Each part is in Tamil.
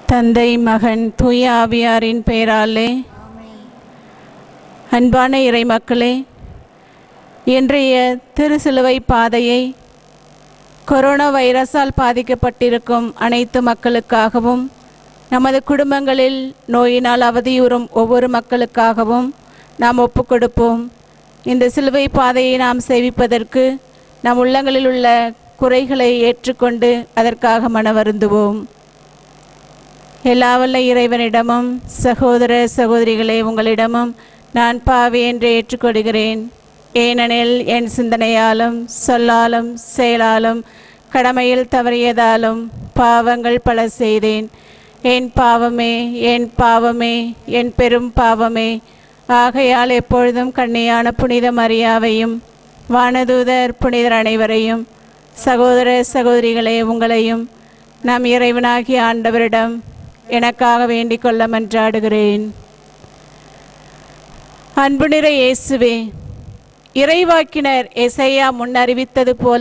தந்தை மகன் தூய ஆவியாரின் பெயராலே. அன்பான இறை மக்களே, இன்றைய திருசிலுவை பாதையை கொரோனா வைரஸால் பாதிக்கப்பட்டிருக்கும் அனைத்து மக்களுக்காகவும், நமது குடும்பங்களில் நோயினால் அவதியுறும் ஒவ்வொரு மக்களுக்காகவும் நாம் ஒப்புக்கொடுப்போம். இந்த சிலுவை பாதையை நாம் சேவிப்பதற்கு நம் உள்ளங்களில் உள்ள குறைகளை ஏற்றுக்கொண்டு அதற்காக மனவருந்துவோம். எல்லாவல்ல இறைவனிடமும் சகோதர சகோதரிகளே, உங்களிடமும் நான் பாவி என்று ஏற்றுக்கொள்கிறேன். ஏனெனில் என் சிந்தனையாலும் சொல்லாலும் செயலாலும் கடமையில் தவறியதாலும் பாவங்கள் பல செய்தேன். என் பாவமே, என் பாவமே, என் பெரும் பாவமே. ஆகையால் எப்பொழுதும் கன்னியான புனித மரியாவையும் வானதூதர் புனிதர் அனைவரையும், சகோதர சகோதரிகளே உங்களையும் நம் இறைவனாகிய ஆண்டவரிடம் எனக்காக வேண்டிக் கொள்ள மன்றாடுகிறேன். அன்பு நிறை இயேசுவே, இறைவாக்கினர் எசையா முன்னறிவித்தது போல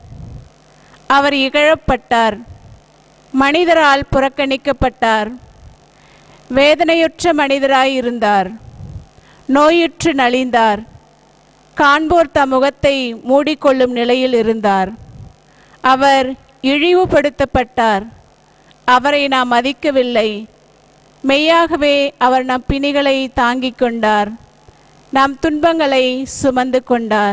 அவர் இகழப்பட்டார், மனிதரால் புறக்கணிக்கப்பட்டார், வேதனையுற்ற மனிதராய் இருந்தார், நோயுற்று நலிந்தார், காண்போர் தம் முகத்தை மூடிக்கொள்ளும் நிலையில் இருந்தார். அவர் இழிவுபடுத்தப்பட்டார், அவரை நாம் மதிக்கவில்லை. மெய்யாகவே அவர் நம் பிணிகளை தாங்கிக் கொண்டார், நம் துன்பங்களை சுமந்து கொண்டார்.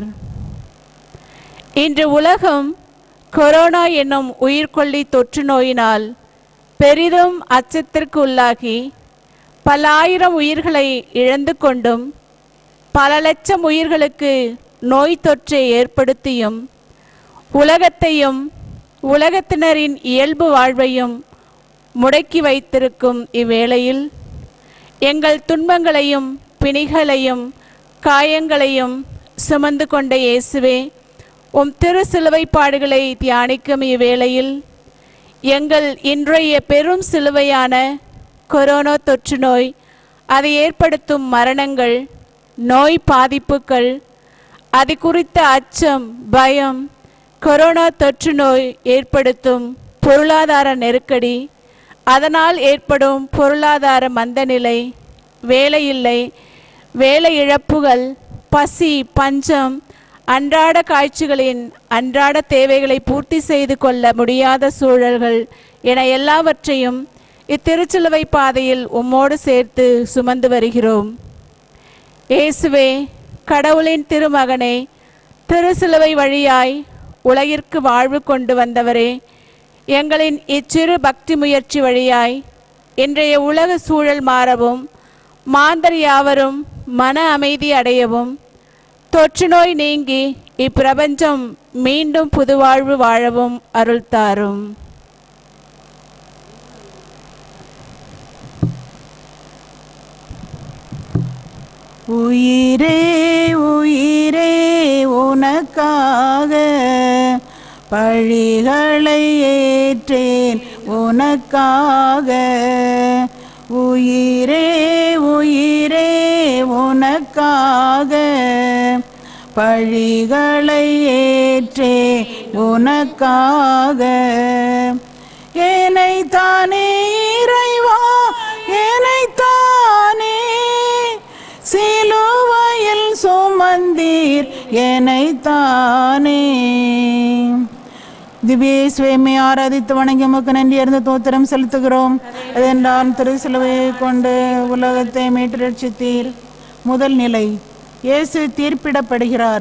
இன்று உலகம் கொரோனா என்னும் உயிர்கொல்லி தொற்று நோயினால் பெரிதும் அச்சத்திற்கு உள்ளாகி பல ஆயிரம் உயிர்களை இழந்து கொண்டும் பல லட்சம் உயிர்களுக்கு நோய் தொற்றை ஏற்படுத்தியும் உலகத்தையும் உலகத்தினரின் இயல்பு வாழ்வையும் முடக்கி வைத்திருக்கும் இவ்வேளையில் எங்கள் துன்பங்களையும் பிணிகளையும் காயங்களையும் சுமந்து கொண்ட இயேசுவே, உம் திரு சிலுவை பாடுகளை தியானிக்கும் இவ்வேளையில் எங்கள் இன்றைய பெரும் சிலுவையான கொரோனா தொற்று நோய், அதை ஏற்படுத்தும் மரணங்கள், நோய் பாதிப்புகள், அது குறித்த அச்சம், பயம், கொரோனா தொற்று நோய் ஏற்படுத்தும் பொருளாதார நெருக்கடி, அதனால் ஏற்படும் பொருளாதார மந்தநிலை, வேலையில்லை, வேலை இழப்புகள், பசி, பஞ்சம், அன்றாட காய்ச்சல்களின் அன்றாட தேவைகளை பூர்த்தி செய்து கொள்ள முடியாத சூழல்கள் என எல்லாவற்றையும் இத்திருச்சிலுவை பாதையில் உம்மோடு சேர்த்து சுமந்து வருகிறோம். இயேசுவே, கடவுளின் திருமகனே, திருச்சிலுவை வழியாய் உலகிற்கு வாழ்வு கொண்டு வந்தவரே, எங்களின் இச்சிறு பக்தி முயற்சி வழியாய் இன்றைய உலக சூழல் மாறவும், மாந்தர் யாவரும் மன அமைதி அடையவும், தொற்று நோய் நீங்கி இப்பிரபஞ்சம் மீண்டும் புதுவாழ்வு வாழவும் அருள் தாரும். உயிரே உயிரே உனக்காக பழிகளை ஏற்றேன் உனக்காக. உயிரே உயிரே உனக்காக பழிகளை ஏற்றேன் உனக்காக. ஏனைத்தானே இறைவா, ஏனைத்தானே சிலுவையில் சுமந்தீர் என்னைத்தானே. திவ்யேசுவை ஆராதித்து வணங்கி உமக்கு நன்றி அறிந்து தோத்திரம் செலுத்துகிறோம். அதென்றால் திருச்சிலுவையை கொண்டு உலகத்தை மீட்டு ரட்சித்தீர். முதல் நிலை, இயேசு தீர்ப்பிடப்படுகிறார்.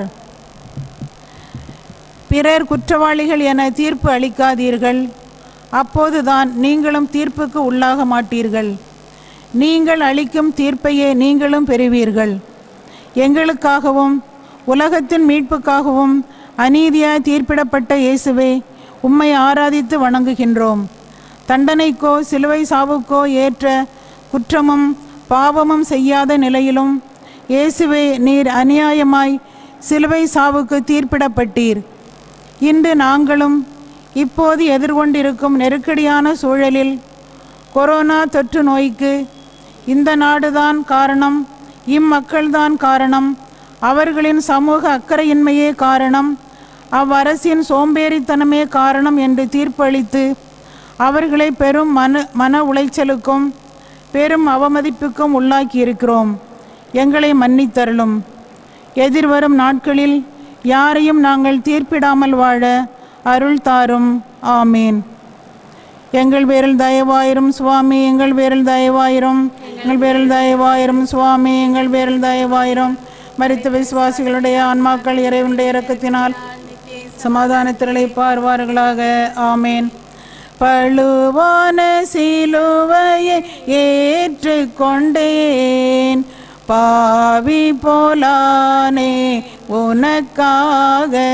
பிறர் குற்றவாளிகள் என தீர்ப்பு அளிக்காதீர்கள், அப்போதுதான் நீங்களும் தீர்ப்புக்கு உள்ளாக மாட்டீர்கள். நீங்கள் அளிக்கும் தீர்ப்பையே நீங்களும் பெறுவீர்கள். எங்களுக்காகவும் உலகத்தின் மீட்புக்காகவும் அநீதியாய் தீர்ப்பிடப்பட்ட இயேசுவே, உம்மை ஆராதித்து வணங்குகின்றோம். தண்டனைக்கோ சிலுவை சாவுக்கோ ஏற்ற குற்றமும் பாவமும் செய்யாத நிலையிலும் இயேசுவே, நீர் அநியாயமாய் சிலுவை சாவுக்கு தீர்ப்பிடப்பட்டீர். இன்று நாங்களும் இப்போது எதிர்கொண்டிருக்கும் நெருக்கடியான சூழலில் கொரோனா தொற்று நோய்க்கு இந்த நாடுதான் காரணம், இம்மக்கள்தான் காரணம், அவர்களின் சமூக அக்கறையின்மையே காரணம், அவ்வரசின் சோம்பேறித்தனமே காரணம் என்று தீர்ப்பளித்து அவர்களை பெரும் மன உளைச்சலுக்கும் பெரும் அவமதிப்புக்கும் உள்ளாக்கி இருக்கிறோம். எங்களை மன்னித்தருளும். எதிர்வரும் நாட்களில் யாரையும் நாங்கள் தீர்ப்பிடாமல் வாழ அருள் தாரும். ஆமீன். எங்கள் பேரில் தயவாயிரும் சுவாமி, எங்கள் பேரில் தயவாயிரும், எங்கள் பேரில் தயவாயிரும் சுவாமி, எங்கள் பேரில் தயவாயிரும். மரித்த விசுவாசிகளுடைய ஆன்மாக்கள் இறைவனுடைய இரக்கத்தினால் சமாதானத்திரளை பார்வார்களாக. ஆமேன். பழுவான சிலுவையை ஏற்றுக்கொண்டேன், பாவி போலானே உனக்காக.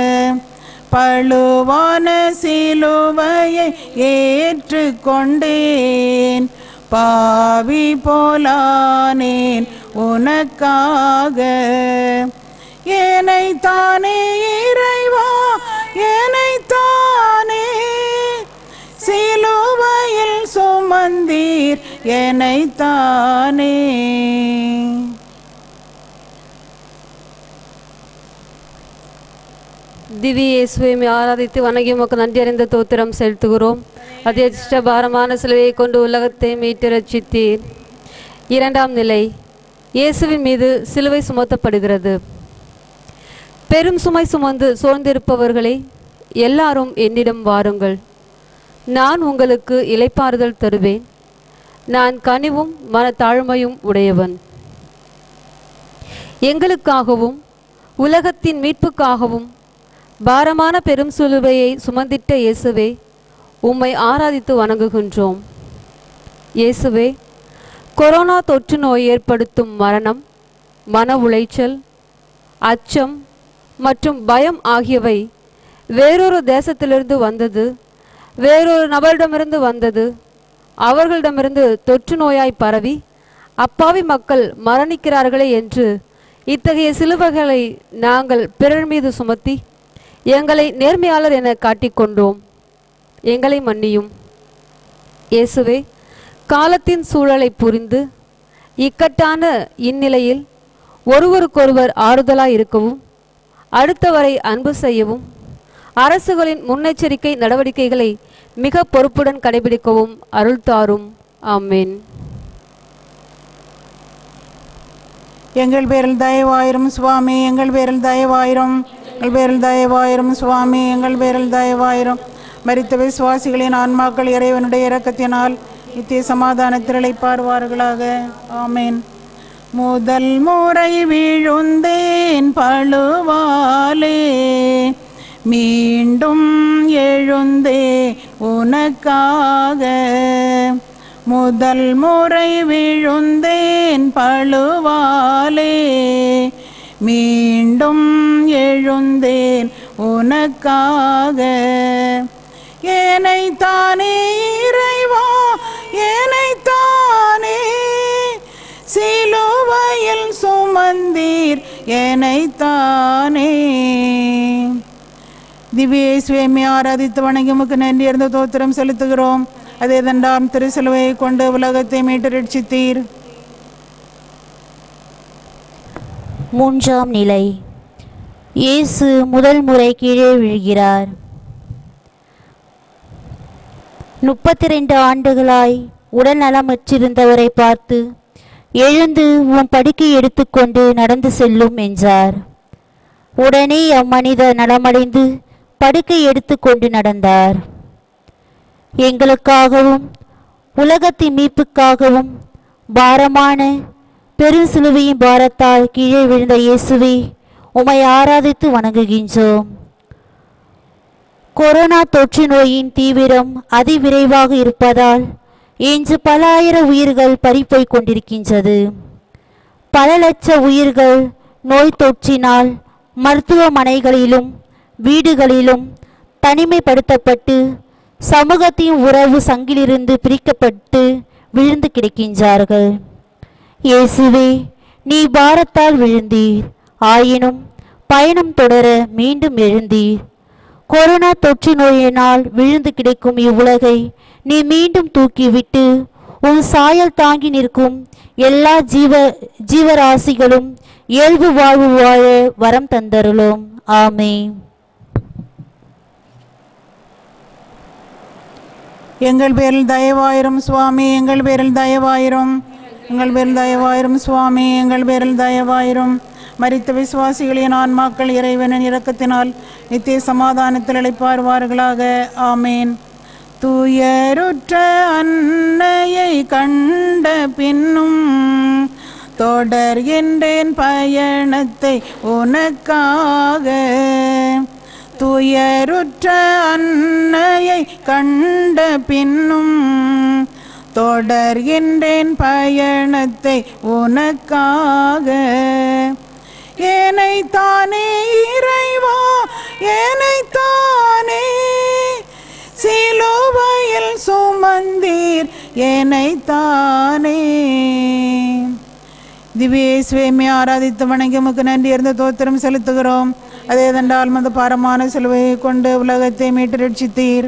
பழுவான சிலுவையை ஏற்றுக்கொண்டேன், பாவி போலானேன் உனக்காக. ஏனைத்தானே இறைவா, ஏனைத்தானே சிலுவையில் சுமந்தீர், ஏனைத்தானே. திவ்ய இயேசுவை ஆராதித்து வணங்கி உமக்கு நன்றி அறிந்த தோத்திரம் செலுத்துகிறோம். அதிர்ஷ்ட பாரமான சிலுவையை கொண்டு உலகத்தை மீட்டு ரட்சித்தீர். இரண்டாம் நிலை, இயேசுவின் மீது சிலுவை சுமத்தப்படுகிறது. பெரும் சுமை சுமந்து சோர்ந்திருப்பவர்களே, எல்லாரும் என்னிடம் வாருங்கள், நான் உங்களுக்கு இளைப்பாறுதல் தருவேன். நான் கனிவும் மனத்தாழ்மையும் உடையவன். எங்களுக்காகவும் உலகத்தின் மீட்புக்காகவும் பாரமான பெரும் சிலுவையை சுமந்திட்ட இயேசுவே, உம்மை ஆராதித்து வணங்குகின்றோம். இயேசுவே, கொரோனா தொற்று நோய் ஏற்படுத்தும் மரணம், மன உளைச்சல், அச்சம் மற்றும் பயம் ஆகியவை வேறொரு தேசத்திலிருந்து வந்தது, வேறொரு நபரிடமிருந்து வந்தது. அவர்களிடமிருந்து தொற்று நோயாய் பரவி அப்பாவி மக்கள் மரணிக்கிறார்களே என்று இத்தகைய சிலுவைகளை நாங்கள் பிறர் மீது சுமத்தி எங்களை நேர்மையாளர் என காட்டிக்கொண்டோம். எங்களை மன்னியும். இயேசுவே, காலத்தின் சூழலை புரிந்து இக்கட்டான இந்நிலையில் ஒருவருக்கொருவர் ஆறுதலாய் இருக்கவும், அடுத்தவரை அன்பு செய்யவும், அரசுகளின் முன்னெச்சரிக்கை நடவடிக்கைகளை மிக பொறுப்புடன் கடைபிடிக்கவும் அருள் தாரும். ஆமேன். எங்கள் பேரில் தயவாயிரும் சுவாமி, எங்கள் பேரில் தயவாயிரும், எங்கள் பேரில் தயவாயிரும் சுவாமி, எங்கள் பேரில் தயவாயிரும். மரித்த விசுவாசிகளின் ஆன்மாக்கள் இறைவனுடைய இரக்கத்தினால் நித்திய சமாதானத்தில் இளைப்பாறுவார்களாக. ஆமேன். முதல் முறை விழுந்தேன் பழுவாலே, மீண்டும் எழுந்தே உனக்காக. முதல் முறை விழுந்தேன் பழுவாலே, மீண்டும் எழுந்தேன் உனக்காக. ஏனைத்தானே இறைவா, ஏனைத்தானே சிலுவையில் சுமந்தீர், ஏனைத்தானே. திவ்ய இயேசுவை ஆராதித்து வணங்கி உமக்கு நன்றி அறிந்த தோத்திரம் செலுத்துகிறோம். அதே தண்டாம் திருசிலுவையை கொண்டு உலகத்தை மீட்டு ரட்சித்தீர். மூன்றாம் நிலை, இயேசு முதல் முறை கீழே விழுகிறார். 32 ஆண்டுகளாய் உடல் நலமற்றிருந்தவரை பார்த்து, எழுந்து உன் படுக்கை எடுத்துக்கொண்டு நடந்து செல்லும் என்றார். உடனே அம்மனிதர் நலமடைந்து படுக்கை எடுத்துக்கொண்டு நடந்தார். எங்களுக்காகவும் உலகத்தின் மீட்புக்காகவும் பாரமான பெருசிலுவையின் பாரத்தால் கீழே விழுந்த இயேசுவை உம்மை ஆராதித்து வணங்குகின்றோம். கொரோனா தொற்று நோயின் தீவிரம் அதிவிரைவாக இருப்பதால் இன்று பல ஆயிரம் உயிர்கள் பறிபோய் கொண்டிருக்கின்றது. பல லட்ச உயிர்கள் நோய் தொற்றினால் மருத்துவமனைகளிலும் வீடுகளிலும் தனிமைப்படுத்தப்பட்டு சமூகத்தின் உறவு சங்கிலிருந்து பிரிக்கப்பட்டு விழுந்து கிடக்கின்றார்கள். இயேசுவே, நீ பாரத்தால் விழுந்தீர், ஆயினும் பயணம் தொடர மீண்டும் எழுந்தீர். கொரோனா தொற்று நோயினால் விழுந்து கிடக்கும் இவ்வுலகை நீ மீண்டும் தூக்கிவிட்டு உன் சாயல் தாங்கி நிற்கும் எல்லா ஜீவராசிகளும் இயல்பு வாழ்வு வாழ வரம் தந்தருளும். ஆமென். எங்கள் பேரில் தயவாயிரும் சுவாமி, எங்கள் பேரில் தயவாயிரும். எங்கள் பேரில் தயவாயிரும் சுவாமி, எங்கள் பேரில் தயவாயிரும். மரித்த விசுவாசிகளின் ஆன்மாக்கள் இறைவனின் இரக்கத்தினால் நித்திய சமாதானத்தில் இளைப்பாறுவார்களாக. ஆமேன். துயருற்ற அன்னையை கண்ட பின்னும் தொடர்கின்றேன் பயணத்தை உனக்காக. துயருற்ற அன்னையை கண்ட பின்னும் தொடர்கின்றேன் பயணத்தை உனக்காக. ஏனைத்தானே இறைவா, ஏனைத்தானே சிலுவையில் சுமந்தீர், ஏனைத்தானே. திவ்யேசுவை ஆராதித்து வணங்கி உமக்கு நன்றி இருந்த தோத்திரம் செலுத்துகிறோம். அதேதென்றால் மது பாரமான சிலுவையை கொண்டு உலகத்தை மீட்டு ரட்சித்தீர்.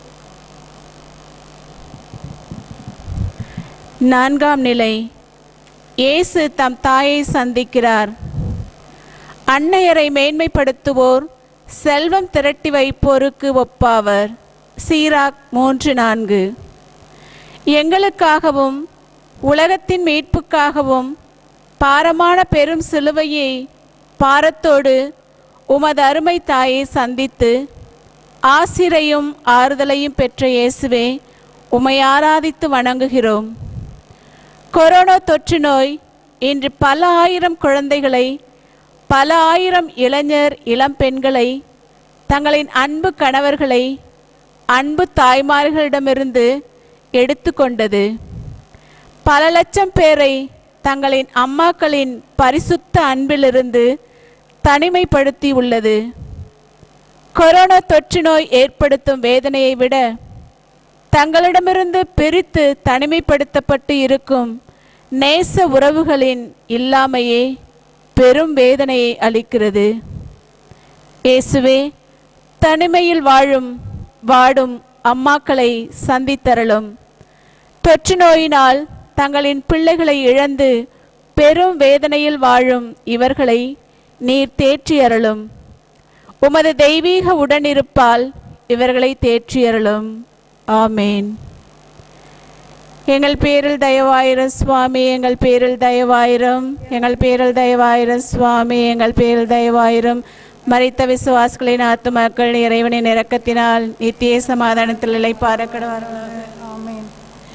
4ஆம் நிலை. இயேசு தம் தாயை சந்திக்கிறார். அன்னையரை மேன்மைப்படுத்துவோர் செல்வம் திரட்டி வைப்போருக்கு ஒப்பாவர். சீராக் 3:4. எங்களுக்காகவும் உலகத்தின் மீட்புக்காகவும் பாரமான பெரும் சிலுவையை பாரத்தோடு உமது அருமை தாயை சந்தித்து ஆசிரையும் ஆறுதலையும் பெற்ற இயேசுவே, உம்மை ஆராதித்து வணங்குகிறோம். கொரோனா தொற்று நோய் இன்று பல ஆயிரம் குழந்தைகளை, பல ஆயிரம் இளைஞர் இளம் பெண்களை, தங்களின் அன்பு கணவர்களை, அன்பு தாய்மார்களிடமிருந்து எடுத்து கொண்டது. பல லட்சம் பேரை தங்களின் அம்மாக்களின் பரிசுத்த அன்பிலிருந்து தனிமைப்படுத்தி உள்ளது. கொரோனா தொற்று நோய் ஏற்படுத்தும் வேதனையை விட தங்களிடமிருந்து பிரித்து தனிமைப்படுத்தப்பட்டு இருக்கும் நேச உறவுகளின் இல்லாமையே பெரும் வேதனையை அளிக்கிறது. இயேசுவே, தனிமையில் வாடும் அம்மாக்களை சந்தித்தருளும். தொற்று நோயினால் தங்களின் பிள்ளைகளை இழந்து பெரும் வேதனையில் வாழும் இவர்களை நீர் தேற்றியருளும். உமது தெய்வீக உடனிருப்பால் இவர்களை தேற்றியருளும். ஆமேன். எங்கள் பேரில் தயவாயிரம் சுவாமி, எங்கள் பேரில் தயவாயிரம். எங்கள் பேரில் தயவாயிரம் சுவாமி, எங்கள் பேரில் தயவாயிரம். மரித்த விசுவாசிகளின் ஆத்துமாக்கள் இறைவனின் இரக்கத்தினால் நித்திய சமாதானத்தில் இளைப்பாற கடவார்கள். ஆமேன்.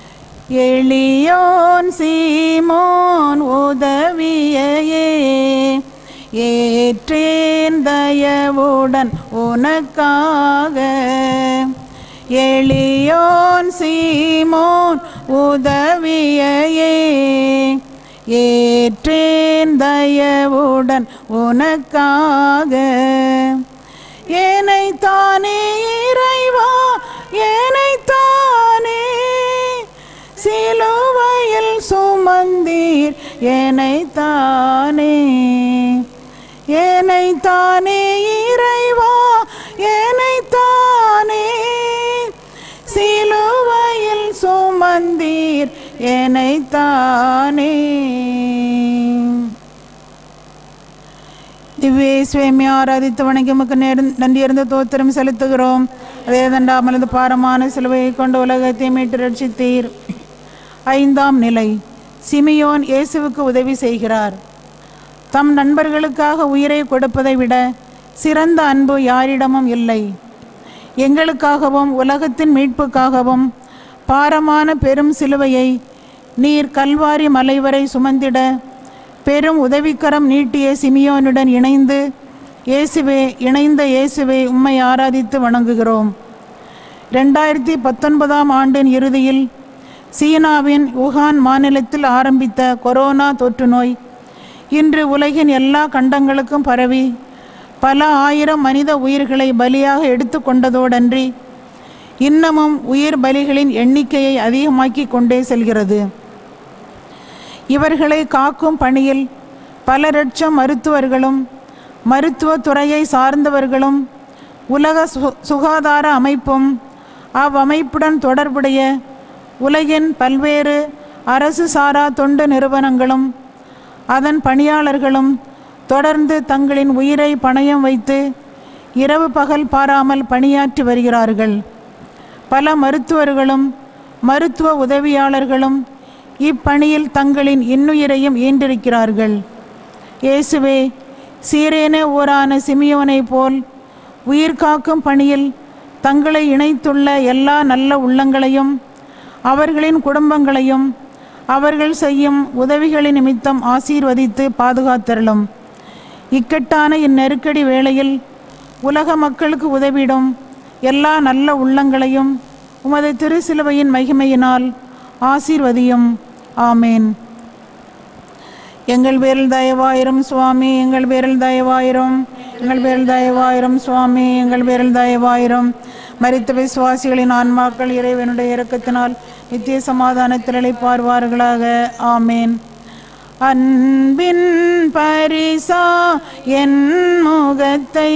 எளியோன் சீமோன் உதவியையே ஏற்றேன் தயவுடன் உனக்காக. எளியோன் சீமோன் உதவியையே ஏற்றேன் தயவுடன் உனக்காக. ஏனைத்தானே இறைவா, ஏனைத்தானே சிலுவையில் சுமந்தீர், ஏனைத்தானே. ஏனைத்தானே இறைவா, ஏனைத்தானே சிலுவையில் சுமந்தீர், ஏனைத்தானே. திவ்யேசுவை ஆராதித்து வணங்கி உமக்கு நன்றி இருந்த தோத்திரம் செலுத்துகிறோம். அதே தண்டாமலது பாரமான சிலுவையை கொண்டு உலகத்தை மீட்டு ரட்சித்தீர். 5ஆம் நிலை. சிமியோன் இயேசுவுக்கு உதவி செய்கிறார். தம் நண்பர்களுக்காக உயிரை கொடுப்பதை விட சிறந்த அன்பு யாரிடமும் இல்லை. எங்களுக்காகவும் உலகத்தின் மீட்புக்காகவும் பாரமான பெரும் சிலுவையை நீர் கல்வாரி மலை வரை சுமந்திட பெரும் உதவிக்கரம் நீட்டிய சிமியோனுடன் இணைந்த இயேசுவே உம்மை ஆராதித்து வணங்குகிறோம். 2019ஆம் ஆண்டின் இறுதியில் சீனாவின் வுகான் மாநிலத்தில் ஆரம்பித்த கொரோனா தொற்று நோய் இன்று உலகின் எல்லா கண்டங்களுக்கும் பரவி பல ஆயிரம் மனித உயிர்களை பலியாக எடுத்து கொண்டதோடன்றி இன்னமும் உயிர் பலிகளின் எண்ணிக்கையை அதிகமாக்கி கொண்டே செல்கிறது. இவர்களை காக்கும் பணியில் பல லட்சம் மருத்துவர்களும் மருத்துவத்துறையை சார்ந்தவர்களும் உலக சுகாதார அமைப்பும் அவ்வமைப்புடன் தொடர்புடைய உலகின் பல்வேறு அரசு சாரா தொண்டு நிறுவனங்களும் அதன் பணியாளர்களும் தொடர்ந்து தங்களின் உயிரை பணயம் வைத்து இரவு பகல் பாராமல் பணியாற்றி வருகிறார்கள். பல மருத்துவர்களும் மருத்துவ உதவியாளர்களும் இப்பணியில் தங்களின் இன்னுயிரையும் ஈண்டிருக்கிறார்கள். இயேசுவே, சீரேனே ஊரான சிமியோனைப் போல் உயிர்காக்கும் பணியில் தங்களை இணைத்துள்ள எல்லா நல்ல உள்ளங்களையும் அவர்களின் குடும்பங்களையும் அவர்கள் செய்யும் உதவிகளின் நிமித்தம் ஆசீர்வதித்து பாதுகாத்தருளும். இக்கட்டான இந்நெருக்கடி வேளையில் உலக மக்களுக்கு உதவிடும் எல்லா நல்ல உள்ளங்களையும் உமது திருசிலுவையின் மகிமையினால் ஆசீர்வதியும். ஆமேன். எங்கள் பேரில் தயவாயிரும் சுவாமி, எங்கள் பேரில் தயவாயிரும், எங்கள் பேரில் தயவாயிரும் சுவாமி, எங்கள் பேரில் தயவாயிரும். மரித்த விசுவாசிகளின் ஆன்மாக்கள் இறைவனுடைய இரக்கத்தினால் நித்திய சமாதானத்தில் இளைப்பாறுவார்களாக. ஆமேன். அன்பின் பரிசா என் முகத்தை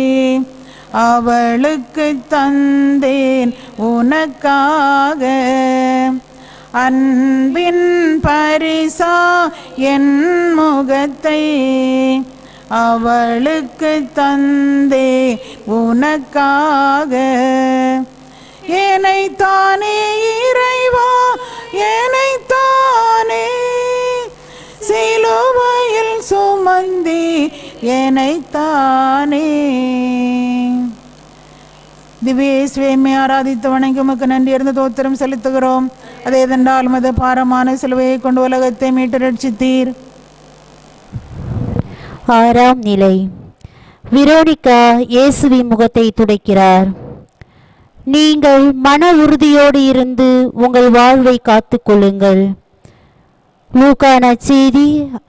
அவளுக்கு தந்தேன் உனக்காக. அன்பின் பரிசா என் முகத்தை அவளுக்கு தந்தே உனக்காக. ஏனைத்தானே இறைவா, ஏனைத்தானே சிலுவையில் சுமந்தி ஏனைத்தானே. திவ்யேசுவை ஆராதித்து வணங்கி உமக்கு நன்றி இருந்து தோத்திரம் செலுத்துகிறோம். அதேதென்றால் உமது பாரமான சிலுவையை கொண்டு உலகத்தை மீட்டு ரட்சித்தீர். ஆறாம் நிலை. வெரோனிகா இயேசுவின் முகத்தை துடைக்கிறார். நீங்கள் மன உறுதியோடு இருந்து உங்கள் வாழ்வை காத்து கொள்ளுங்கள். லூக்கா நற்செய்தி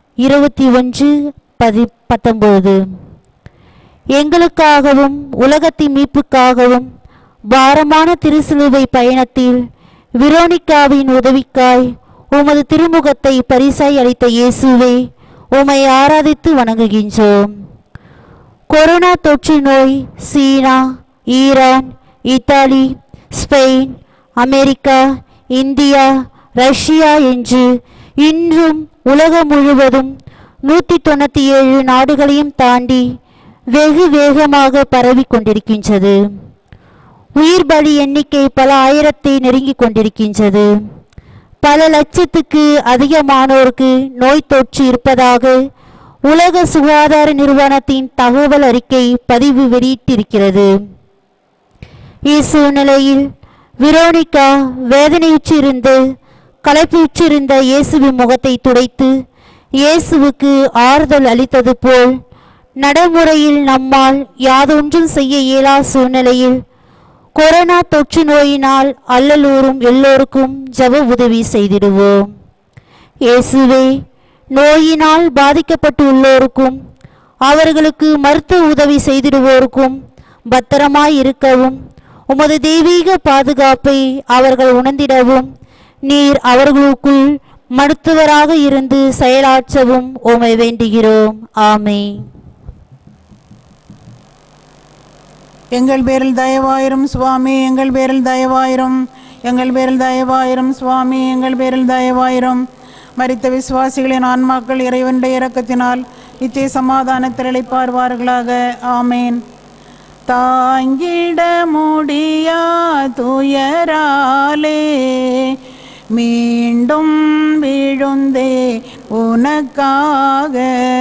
21:19. எங்களுக்காகவும் உலகத்தின் மீட்புக்காகவும் பாரமான திருசிலுவை பயணத்தில் வெரோனிகாவின் உதவிக்காய் உமது திருமுகத்தை பரிசாய் அளித்த இயேசுவே, உம்மை ஆராதித்து வணங்குகின்றோம். கொரோனா தொற்று நோய் சீனா, Iran, Italy, Spain, America, India, Russia என்று இன்றும் உலகம் முழுவதும் 197 நாடுகளையும் தாண்டி வெகு வேகமாக பரவி கொண்டிருக்கின்றது. உயிர் பலி எண்ணிக்கை பல ஆயிரத்தை நெருங்கி கொண்டிருக்கின்றது. பல லட்சத்துக்கு அதிகமானோருக்கு நோய் தொற்று இருப்பதாக உலக சுகாதார நிறுவனத்தின் தகவல் அறிக்கை பதிவு வெளியிட்டிருக்கிறது. இச்சூழ்நிலையில் வெரோனிகா வேதனையுற்றிருந்து களைப்புற்றிருந்த இயேசுவின் முகத்தை துடைத்து இயேசுவுக்கு ஆறுதல் அளித்தது போல் நடைமுறையில் நம்மால் யாதொன்றும் செய்ய இயலா சூழ்நிலையில் கொரோனா தொற்று நோயினால் அல்லலூரும் எல்லோருக்கும் ஜெப உதவி செய்திடுவோம். இயேசுவே, நோயினால் பாதிக்கப்பட்டு உள்ளோருக்கும் அவர்களுக்கு மருத்துவ உதவி செய்திடுவோருக்கும் பத்திரமாய் இருக்கவும் உமது தெய்வீக பாதுகாப்பை அவர்கள் உணர்ந்திடவும் நீர் அவர்களுக்குள் மருத்துவராக இருந்து செயலாற்றவும் உம்மை வேண்டுகிறோம். ஆமென். எங்கள் பேரில் தயவாயிரும் சுவாமி, எங்கள் பேரில் தயவாயிரும், எங்கள் பேரில் தயவாயிரும் சுவாமி, எங்கள் பேரில் தயவாயிரும். மரித்த விசுவாசிகளின் ஆன்மாக்கள் இறைவனுடைய இரக்கத்தினால் நித்திய சமாதானத்தில் இளைப்பாறுவார்களாக. ஆமேன். தாங்கிட முடியா துயராலே மீண்டும் விழுந்தே உனக்காக.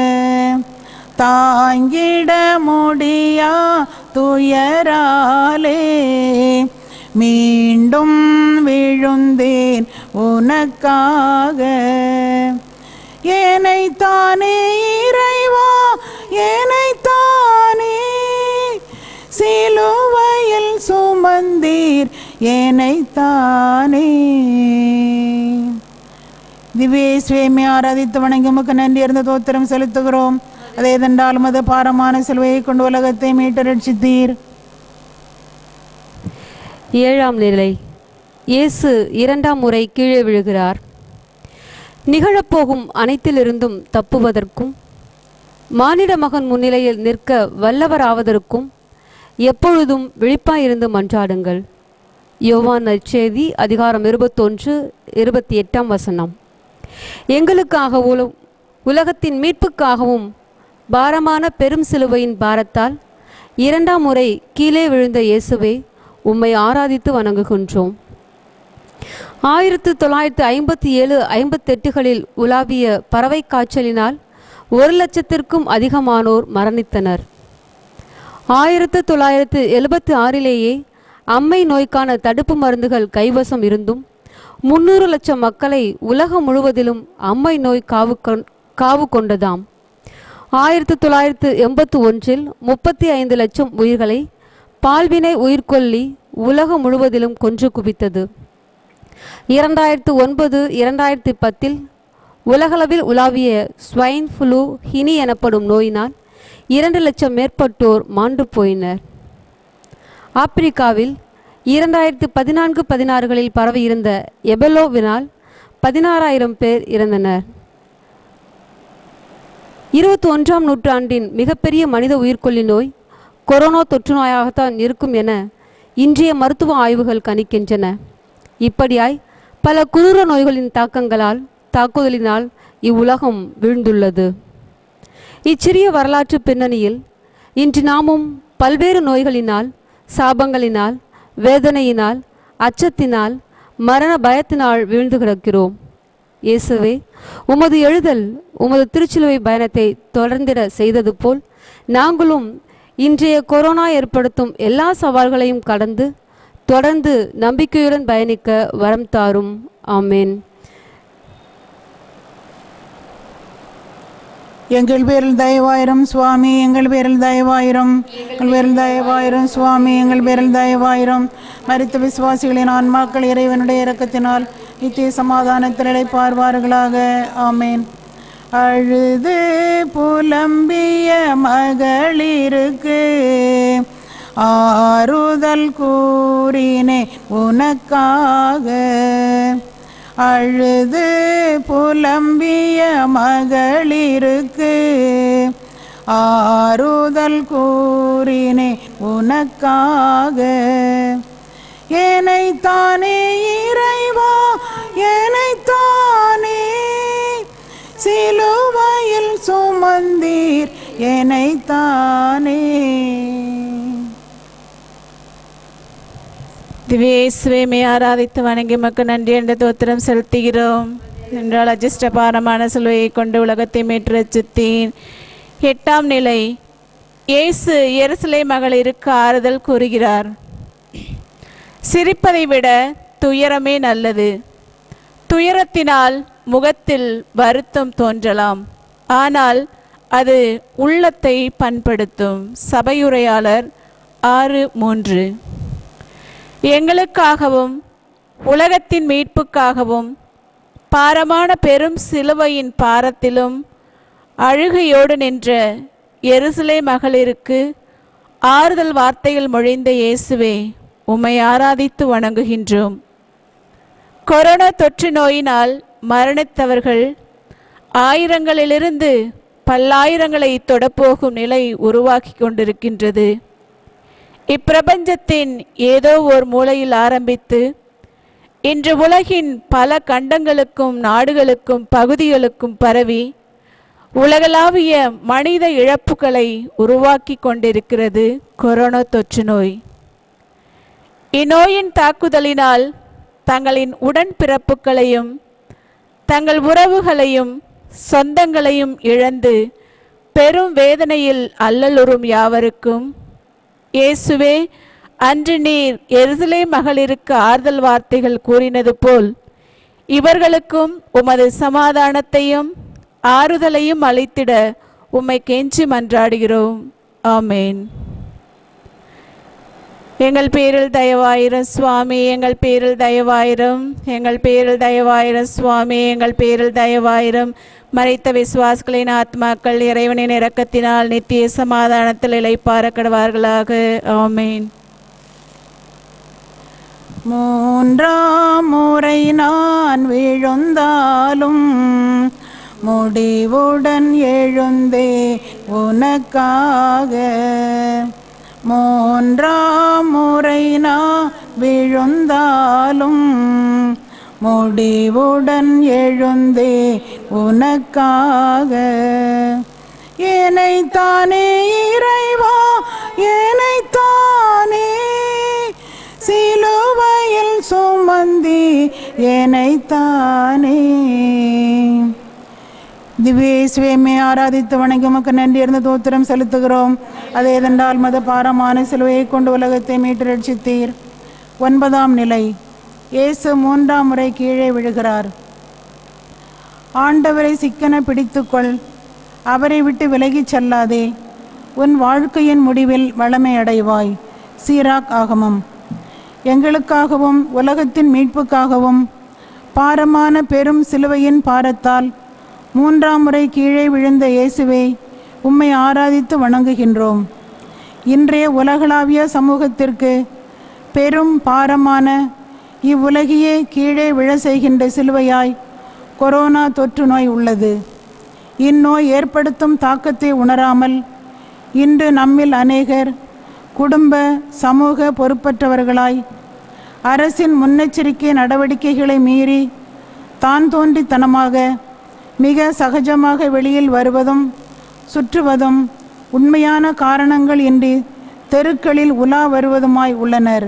தாங்கிட முடியா துயராலே மீண்டும் விழுந்தேன் உனக்காக. ஏனைத்தானே இறைவா, ஏனைத்தானே சிலுவையில் சுமந்தீர் ஏனைத்தானே. திவ்யேசுவை ஆராதித்து வணங்கி உமக்கு நன்றி இருந்து தோத்திரம் செலுத்துகிறோம். அதேதென்றால் உமது பாரமான சிலுவையை கொண்டு உலகத்தை மீட்டு ரட்சித்தீர். ஏழாம் நிலை. இயேசு 2ஆம் முறை கீழே விழுகிறார். நிகழப்போகும் அனைத்திலிருந்தும் தப்புவதற்கும் மானிட மகன் முன்னிலையில் நிற்க வல்லவராவதற்கும் எப்பொழுதும் விழிப்பாயிருந்து மன்றாடுங்கள். யோவான் நற்செய்தி அதிகாரம் 21:28. எங்களுக்காகவும் உலகத்தின் மீட்புக்காகவும் பாரமான பெரும் சிலுவையின் பாரத்தால் 2ஆம் முறை கீழே விழுந்த இயேசுவே, உம்மை ஆராதித்து வணங்குகின்றோம். 1957-58களில் உலாவிய பறவை காய்ச்சலினால் 1,00,000க்கும் அதிகமானோர் மரணித்தனர். 1976லேயே அம்மை நோய்க்கான தடுப்பு மருந்துகள் கைவசம் இருந்தும் 300 லட்சம் மக்களை உலகம் முழுவதிலும் அம்மை நோய் காவு கொண்டதாம். 1981இல் 35 லட்சம் உயிர்களை பால்வினை உயிர்கொல்லி உலகம் முழுவதிலும் கொன்று குவித்தது. 2009-2010இல் உலகளவில் உலாவிய ஸ்வைன் ஃப்ளூ ஹினி எனப்படும் நோயினால் 2 லட்சம் மேற்பட்டோர் மாண்டு போயினர். ஆப்பிரிக்காவில் 2014-16களில் பரவியிருந்த எபோலாவினால் 16,000 பேர் இறந்தனர். 21ஆம் நூற்றாண்டின் மிகப்பெரிய மனித உயிர்கொல்லி நோய் கொரோனா தொற்று நோயாகத்தான் இருக்கும் என இன்றைய மருத்துவ ஆய்வுகள் கணிக்கின்றன. இப்படியாய் பல குரூர நோய்களின் தாக்குதலினால் இவ்வுலகம் வீழ்ந்துள்ளது. இச்சிறிய வரலாற்று பின்னணியில் இன்று நாமும் பல்வேறு நோய்களினால், சாபங்களினால், வேதனையினால், அச்சத்தினால், மரண பயத்தினால் வீழ்ந்து கிடக்கிறோம். இயேசுவே, உமது எழுதல் உமது திருச்சிலுவை பயணத்தை தொடர்ந்திட செய்தது போல் நாங்களும் இன்றைய கொரோனா ஏற்படுத்தும் எல்லா சவால்களையும் கடந்து தொடர்ந்து நம்பிக்கையுடன் பயணிக்க வரம் தாரும். ஆமேன். எங்கள் பேரில் தயவாயிரம் சுவாமி, எங்கள் பேரில் தயவாயிரம், எங்கள் பேரில் தயவாயிரம் சுவாமி, எங்கள் பேரில் தயவாயிரம். மரித்த விசுவாசிகளின் ஆன்மாக்கள் இறைவனுடைய இரக்கத்தினால் நித்திய சமாதானத்தில் இளைப்பார்வார்களாக. ஆமேன். அழுது புலம்பிய மகளிருக்கு ஆறுதல் கூறினே உனக்காக. அழுது புலம்பிய மகளிருக்கு ஆறுதல் கூறினே உனக்காக. ஏனைத்தானே இறைவா, ஏனைத்தானே சிலுவையில் சுமந்தீர், ஏனைத்தானே. திவ்யேசுவை ஆராதித்து வணங்கி மக்கு நன்றி என்ற தோத்திரம் செலுத்துகிறோம். என்றால் அஜிஷ்டபாரமான சிலுவையை கொண்டு உலகத்தை மீட்டு ரட்சித்தீர். 8ஆம் நிலை. இயேசு எருசலேம் மகளிருக்கு ஆறுதல் கூறுகிறார். சிரிப்பதை விட துயரமே நல்லது. துயரத்தினால் முகத்தில் வருத்தம் தோன்றலாம், ஆனால் அது உள்ளத்தை பண்படுத்தும். சபையுரையாளர் 6:3. எங்களுக்காகவும் உலகத்தின் மீட்புக்காகவும் பாரமான பெரும் சிலுவையின் பாரத்திலும் அழுகையோடு நின்ற எருசலேம் மகளிருக்கு ஆறுதல் வார்த்தைகள் மொழிந்த இயேசுவே, உம்மை ஆராதித்து வணங்குகின்றோம். கொரோனா தொற்று நோயினால் மரணித்தவர்கள் ஆயிரங்களிலிருந்து பல்லாயிரங்களை தொடப்போகும் நிலை உருவாக்கி கொண்டிருக்கின்றது. இப்பிரபஞ்சத்தின் ஏதோ ஓர் மூலையில் ஆரம்பித்து இன்று உலகின் பல கண்டங்களுக்கும் நாடுகளுக்கும் பகுதிகளுக்கும் பரவி உலகளாவிய மனித இழப்புகளை உருவாக்கி கொண்டிருக்கிறது கொரோனா தொற்று நோய். இந்நோயின் தாக்குதலினால் தங்களின் உடன்பிறப்புகளையும் தங்கள் உறவுகளையும் சொந்தங்களையும் இழந்து பெரும் வேதனையில் அல்லலுறும் யாவருக்கும் இயேசுவே, அன்று நீர் எருசலேம் மகளிருக்கு ஆறுதல் வார்த்தைகள் கூறினது போல் இவர்களுக்கும் உமது சமாதானத்தையும் ஆறுதலையும் அளித்திட உம்மை கெஞ்சி மன்றாடுகிறோம். ஆமேன். எங்கள் பேரில் தயவாயிரம் சுவாமி, எங்கள் பேரில் தயவாயிரம், எங்கள் பேரில் தயவாயிரம் சுவாமி, எங்கள் பேரில் தயவாயிரம். மரித்த விசுவாசிகளின் ஆத்மாக்கள் இறைவனின் இரக்கத்தினால் நித்திய சமாதானத்தில் இளைப்பாற கடவார்களாக. ஆமேன். 3ஆம் முறை நான் விழுந்தாலும் முடிவுடன் எழுந்தே உனக்காக. 3ஆம் முறை நான் விழுந்தாலும் முடிவுடன் எழுந்தே உனக்காக. ஏனைத்தானே இறைவா, ஏனைத்தானே சுமந்தி ஏனைத்தானே. திவ்யேசுவே ஆராதித்து வணங்கி உமக்கு நன்றியர்ந்து தோத்திரம் செலுத்துகிறோம். அது ஏதென்றால் மத பாரமான சிலுவையை கொண்டு உலகத்தை மீட்டு ரட்சித்தீர். 9ஆம் நிலை. இயேசு 3ஆம் முறை கீழே விழுகிறார். ஆண்டவரை சிக்கன பிடித்துக்கொள், அவரை விட்டு விலகிச் செல்லாதே, உன் வாழ்க்கையின் முடிவில் வளமை அடைவாய். சீராக் ஆகமம். எங்களுக்காகவும் உலகத்தின் மீட்புக்காகவும் பாரமான பெரும் சிலுவையின் பாரத்தால் 3ஆம் முறை கீழே விழுந்த இயேசுவை உம்மை ஆராதித்து வணங்குகின்றோம். இன்றைய உலகளாவிய சமூகத்திற்கு பெரும் பாரமான இவ்வுலகையே கீழே விழ செய்கின்ற சிலுவையாய் கொரோனா தொற்று நோய் உள்ளது. இந்நோய் ஏற்படுத்தும் தாக்கத்தை உணராமல் இன்று நம்மில் அநேகர் குடும்ப சமூக பொறுப்பற்றவர்களாய் அரசின் முன்னெச்சரிக்கை நடவடிக்கைகளை மீறி தான் தோன்றித்தனமாக மிக சகஜமாக வெளியில் வருவதும் சுற்றுவதும் உண்மையான காரணங்கள் இன்றி தெருக்களில் உலா வருவதுமாய் உள்ளனர்.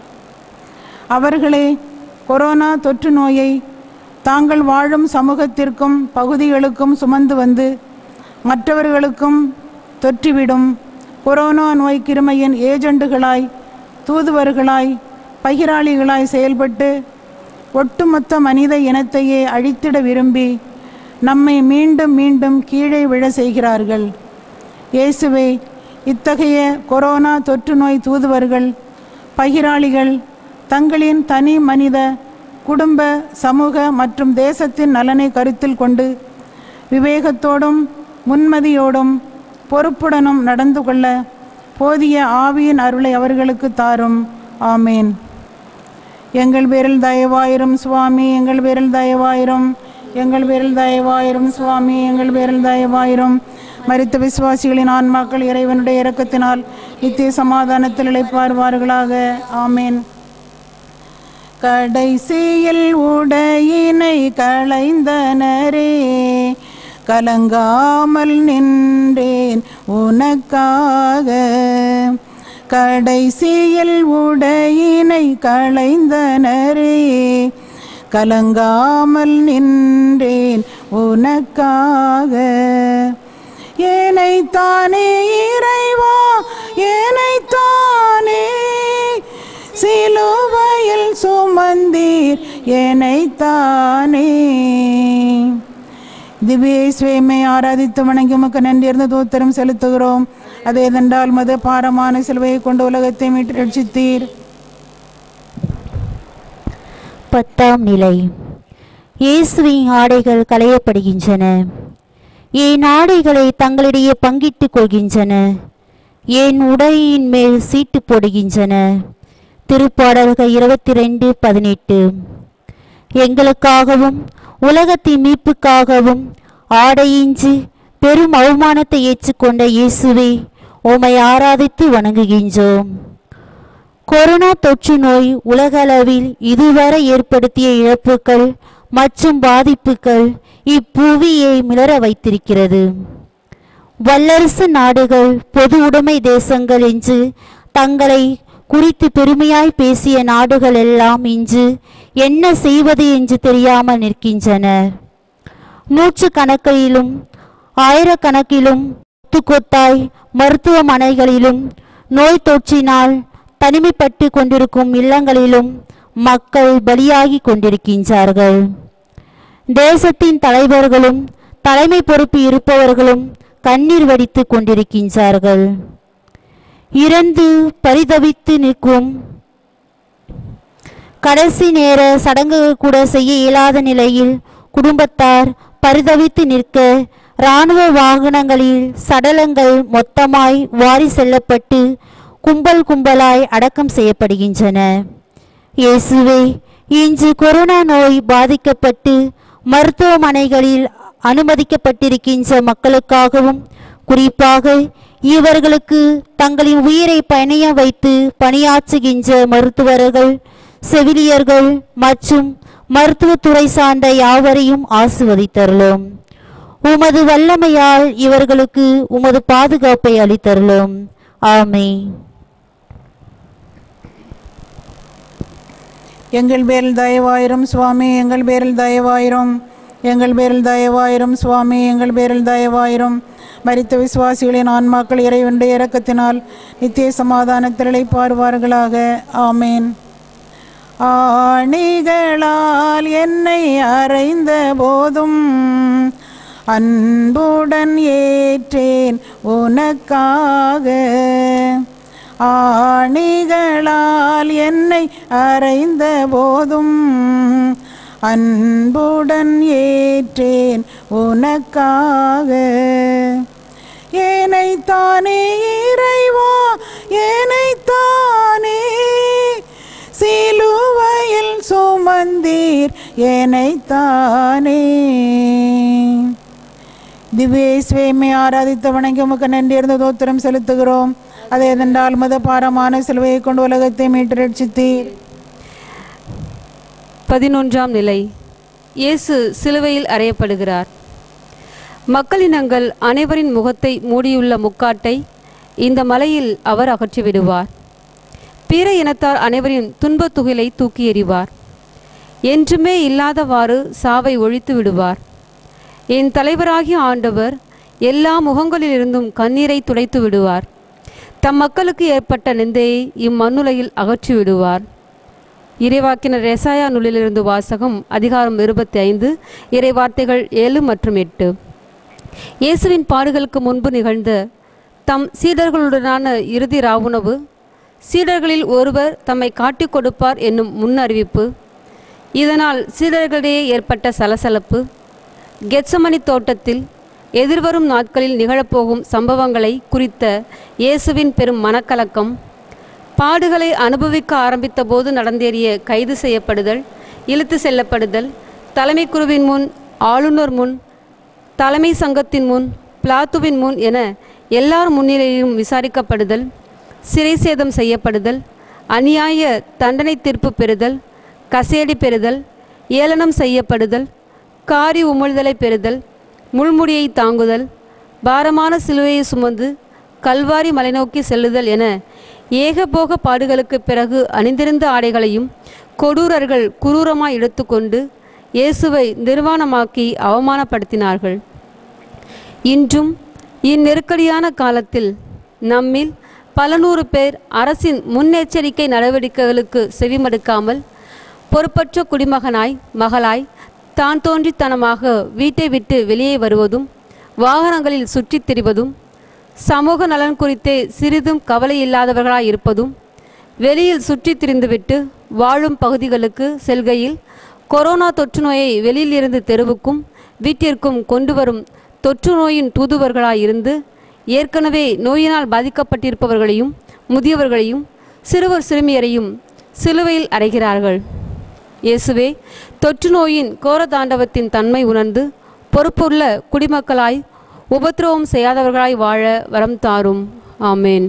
அவர்களே கொரோனா தொற்று நோயை தாங்கள் வாழும் சமூகத்திற்கும் பகுதிகளுக்கும் சுமந்து வந்து மற்றவர்களுக்கும் தொற்றிவிடும் கொரோனா நோய் கிருமையின் ஏஜெண்டுகளாய், தூதுவர்களாய், பகிராளிகளாய் செயல்பட்டு ஒட்டுமொத்த மனித இனத்தையே அழித்திட விரும்பி நம்மை மீண்டும் மீண்டும் கீழே விழ செய்கிறார்கள். இயேசுவே, இத்தகைய கொரோனா தொற்று நோய் தூதுவர்கள், பகிராளிகள் தங்களின் தனி மனித, குடும்ப, சமூக மற்றும் தேசத்தின் நலனை கருத்தில் கொண்டு விவேகத்தோடும் முன்மதியோடும் பொறுப்புடனும் நடந்து கொள்ள போதிய ஆவியின் அருளை அவர்களுக்கு தாரும். ஆமேன். எங்கள் பேரில் தயவாயிரும் சுவாமி, எங்கள் பேரில் தயவாயிரும், எங்கள் பேரில் தயவாயிரும் சுவாமி, எங்கள் பேரில் தயவாயிரும். மரித்த விசுவாசிகளின் ஆன்மாக்கள் இறைவனுடைய இரக்கத்தினால் நித்திய சமாதானத்தில் இளைப்பாறுவார்களாக. ஆமேன். கடைசியில் உடையினை களைந்தனரே, கலங்காமல் நின்றேன் உனக்காக. கடைசியில் உடையினை களைந்தனரே, கலங்காமல் நின்றேன் உனக்காக. ஏனைத்தானே இறைவா, ஏனைத்தானே சிலுவையில் சுமந்தீர், ஏனைத்தானே. திவ்யேசுவை ஆராதித்து வணங்கி உமக்கு நன்றியர்ந்து தோத்திரம் செலுத்துகிறோம். அதேதென்றால் மத பாரமான சிலுவையை கொண்டு உலகத்தை மீட்டு ரட்சித்தீர். 10ஆம் நிலை. இயேசுவின் ஆடைகள் களையப்படுகின்றன. என் ஆடைகளை தங்களிடையே பங்கிட்டுக் கொள்கின்றன, என் உடையின் மேல் சீட்டு போடுகின்றன. திருப்பாடல்கள் 22:18. எங்களுக்காகவும் உலகத்தின் மீட்புக்காகவும் ஆடையின்றி பெரும் அவமானத்தை ஏற்றுக்கொண்ட இயேசுவை உம்மை ஆராதித்து வணங்குகின்றோம். கொரோனா தொற்று நோய் உலகளவில் இதுவரை ஏற்படுத்திய இழப்புகள் மற்றும் பாதிப்புகள் இப்புவியை மிளற வைத்திருக்கிறது. வல்லரசு நாடுகள், பொது உடைமை தேசங்கள் என்று தங்களை குறித்து பெருமையாய் பேசிய நாடுகள் எல்லாம் இன்று என்ன செய்வது என்று தெரியாமல் நிற்கின்றனர். நூற்றுக்கணக்கிலும் ஆயிரக்கணக்கிலும் கொத்தாய் மருத்துவமனைகளிலும் நோய் தொற்றினால் தனிமைப்பட்டு கொண்டிருக்கும் இல்லங்களிலும் மக்கள் பலியாகி கொண்டிருக்கின்றார்கள். தேசத்தின் தலைவர்களும் தலைமை பொறுப்பு இருப்பவர்களும் கண்ணீர் வடித்து கொண்டிருக்கின்றார்கள். இறந்து பரிதவித்து நிற்கும், கடைசி நேர சடங்குகள் கூட செய்ய இயலாத நிலையில் குடும்பத்தார் பரிதவித்து நிற்க இராணுவ வாகனங்களில் சடலங்கள் மொத்தமாய் வாரி செல்லப்பட்டு கும்பல் கும்பலாய் அடக்கம் செய்யப்படுகின்றன. இயேசுவே, இன்று கொரோனா நோய் பாதிக்கப்பட்டு மருத்துவமனைகளில் அனுமதிக்கப்பட்டிருக்கின்ற மக்களுக்காகவும் குறிப்பாக இவர்களுக்கு தங்களின் உயிரை பணயம் வைத்து பணியாற்றுகின்ற மருத்துவர்கள், செவிலியர்கள் மற்றும் மருத்துவத்துறை சார்ந்த யாவரையும் ஆசீர்வதித்தருளும். உமது வல்லமையால் இவர்களுக்கு உமது பாதுகாப்பை எங்கள் பேரில் தயவாயிரும் சுவாமி, எங்கள் பேரில் தயவாயிரும். எங்கள் பேரில் தயவாயிரும் சுவாமி, எங்கள் பேரில் தயவாயிரும். மரித்த விசுவாசிகளின் ஆன்மாக்கள் இறைவனுடைய இரக்கத்தினால் நித்திய சமாதானத்தில் இளைப்பாறுவார்களாக. ஆமேன். ஆணிகளால் என்னை அறைந்த போதும் அன்புடன் ஏற்றேன் உனக்காக. ஆணிகளால் என்னை அறைந்த போதும் அன்புடன் ஏற்றேன் உனக்காக. ஏனைத்தானே இறைவா, ஏனைத்தானே சிலுவையில் சுமந்தீர், ஏனைத்தானே. திவ்யேசுவை ஆராதித்த வணங்கி உமக்கு நன்றி இருந்து தோத்திரம் செலுத்துகிறோம். அதே என்றால் மத பாரமான சிலுவையை கொண்டு உலகத்தை மீட்டு ரட்சித்தீர். 11ஆம் நிலை. இயேசு சிலுவையில் அறையப்படுகிறார். மக்களினங்கள் அனைவரின் முகத்தை மூடியுள்ள முக்காட்டை இந்த மலையில் அவர் அகற்றிவிடுவார். பிற இனத்தார் அனைவரின் துன்பத் துகிலை தூக்கி எறிவார். என்றுமே இல்லாதவாறு சாவை ஒழித்து விடுவார். என் தலைவராகிய ஆண்டவர் எல்லா முகங்களிலிருந்தும் கண்ணீரை துடைத்து விடுவார். தம் மக்களுக்கு ஏற்பட்ட நிந்தையை இம்மண்ணுலையில் அகற்றி விடுவார். இறைவாக்கினர் எசாயா நூலிலிருந்து வாசகம், அதிகாரம் 25, இறைவார்த்தைகள் 7 மற்றும் 8. இயேசுவின் பாடுகளுக்கு முன்பு நிகழ்ந்த தம் சீடர்களுடனான இறுதி ராவுணவு, சீடர்களில் ஒருவர் தம்மை காட்டிக் கொடுப்பார் என்னும் முன்னறிவிப்பு, இதனால் சீடர்களிடையே ஏற்பட்ட சலசலப்பு, கெத்சமனி தோட்டத்தில் எதிர்வரும் நாட்களில் நிகழப்போகும் சம்பவங்களை குறித்த இயேசுவின் பெரும் மனக்கலக்கம், பாடுகளை அனுபவிக்க ஆரம்பித்த போது நடந்தேறிய கைது செய்யப்படுதல், இழுத்து செல்லப்படுதல், தலைமை குருவின் முன், ஆளுநர் முன், தலைமை சங்கத்தின் முன், பிளாத்துவின் முன் என எல்லார் முன்னிலையிலும் விசாரிக்கப்படுதல், சிறை சேதம் செய்யப்படுதல், அநியாய தண்டனை தீர்ப்பு பெறுதல், கசேடி பெறுதல், ஏளனம் செய்யப்படுதல், காரி உமிழ்தலை பெறுதல், முள்முடியை தாங்குதல், பாரமான சிலுவையை சுமந்து கல்வாரி மலை நோக்கி செல்லுதல் என ஏகபோக பாடுகளுக்கு பிறகு அணிந்திருந்த ஆடைகளையும் கொடூரர்கள் குரூரமாய் எடுத்துக்கொண்டு இயேசுவை நிர்வாணமாக்கி அவமானப்படுத்தினார்கள். இன்றும் இந்நெருக்கடியான காலத்தில் நம்மில் பல நூறு பேர் அரசின் முன்னெச்சரிக்கை நடவடிக்கைகளுக்கு செவிமடுக்காமல் பொறுப்பற்ற குடிமகனாய் மகளாய் தான் தோன்றித்தனமாக வீட்டை விட்டு வெளியே வருவதும், வாகனங்களில் சுற்றித் திரிவதும், சமூக நலன் குறித்தே சிறிதும் கவலை இல்லாதவர்களாய் இருப்பதும், வெளியில் சுற்றித் திரிந்துவிட்டு வாழும் பகுதிகளுக்கு செல்கையில் கொரோனா தொற்று நோயை வெளியில் இருந்து தெருவுக்கும் வீட்டிற்கும் கொண்டு வரும் தொற்று நோயின் தூதுவர்களாயிருந்து ஏற்கனவே நோயினால் பாதிக்கப்பட்டிருப்பவர்களையும் முதியவர்களையும் சிறுவர் சிறுமியரையும் சிலுவையில் அறைகிறார்கள். இயேசுவே தொற்று நோயின் கோர தாண்டவத்தின் தன்மை உணர்ந்து பொறுப்புள்ள குடிமக்களாய் உபத்திரவம் செய்யாதவர்களாய் வாழ வரம் தாரும். ஆமேன்.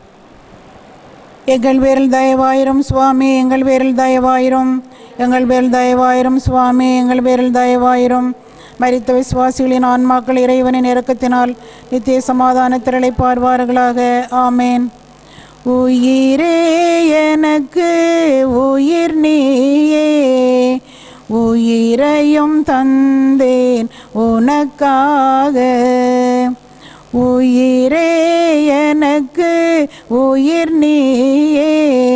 எங்கள் பேரில் தயவாயிரும் சுவாமி, எங்கள் பேரில் தயவாயிரும். எங்கள் பேரில் தயவாயிரும் சுவாமி, எங்கள் பேரில் தயவாயிரும். மரித்த விசுவாசிகளின் ஆன்மாக்கள் இறைவனின் இரக்கத்தினால் நித்திய சமாதானத்தில் இளைப்பாறுவார்களாக. ஆமேன். உயிரே எனக்கு உயிர் நீயே, உயிரையும் தந்தேன் உனக்காக. உயிரே எனக்கு உயிர் நீயே,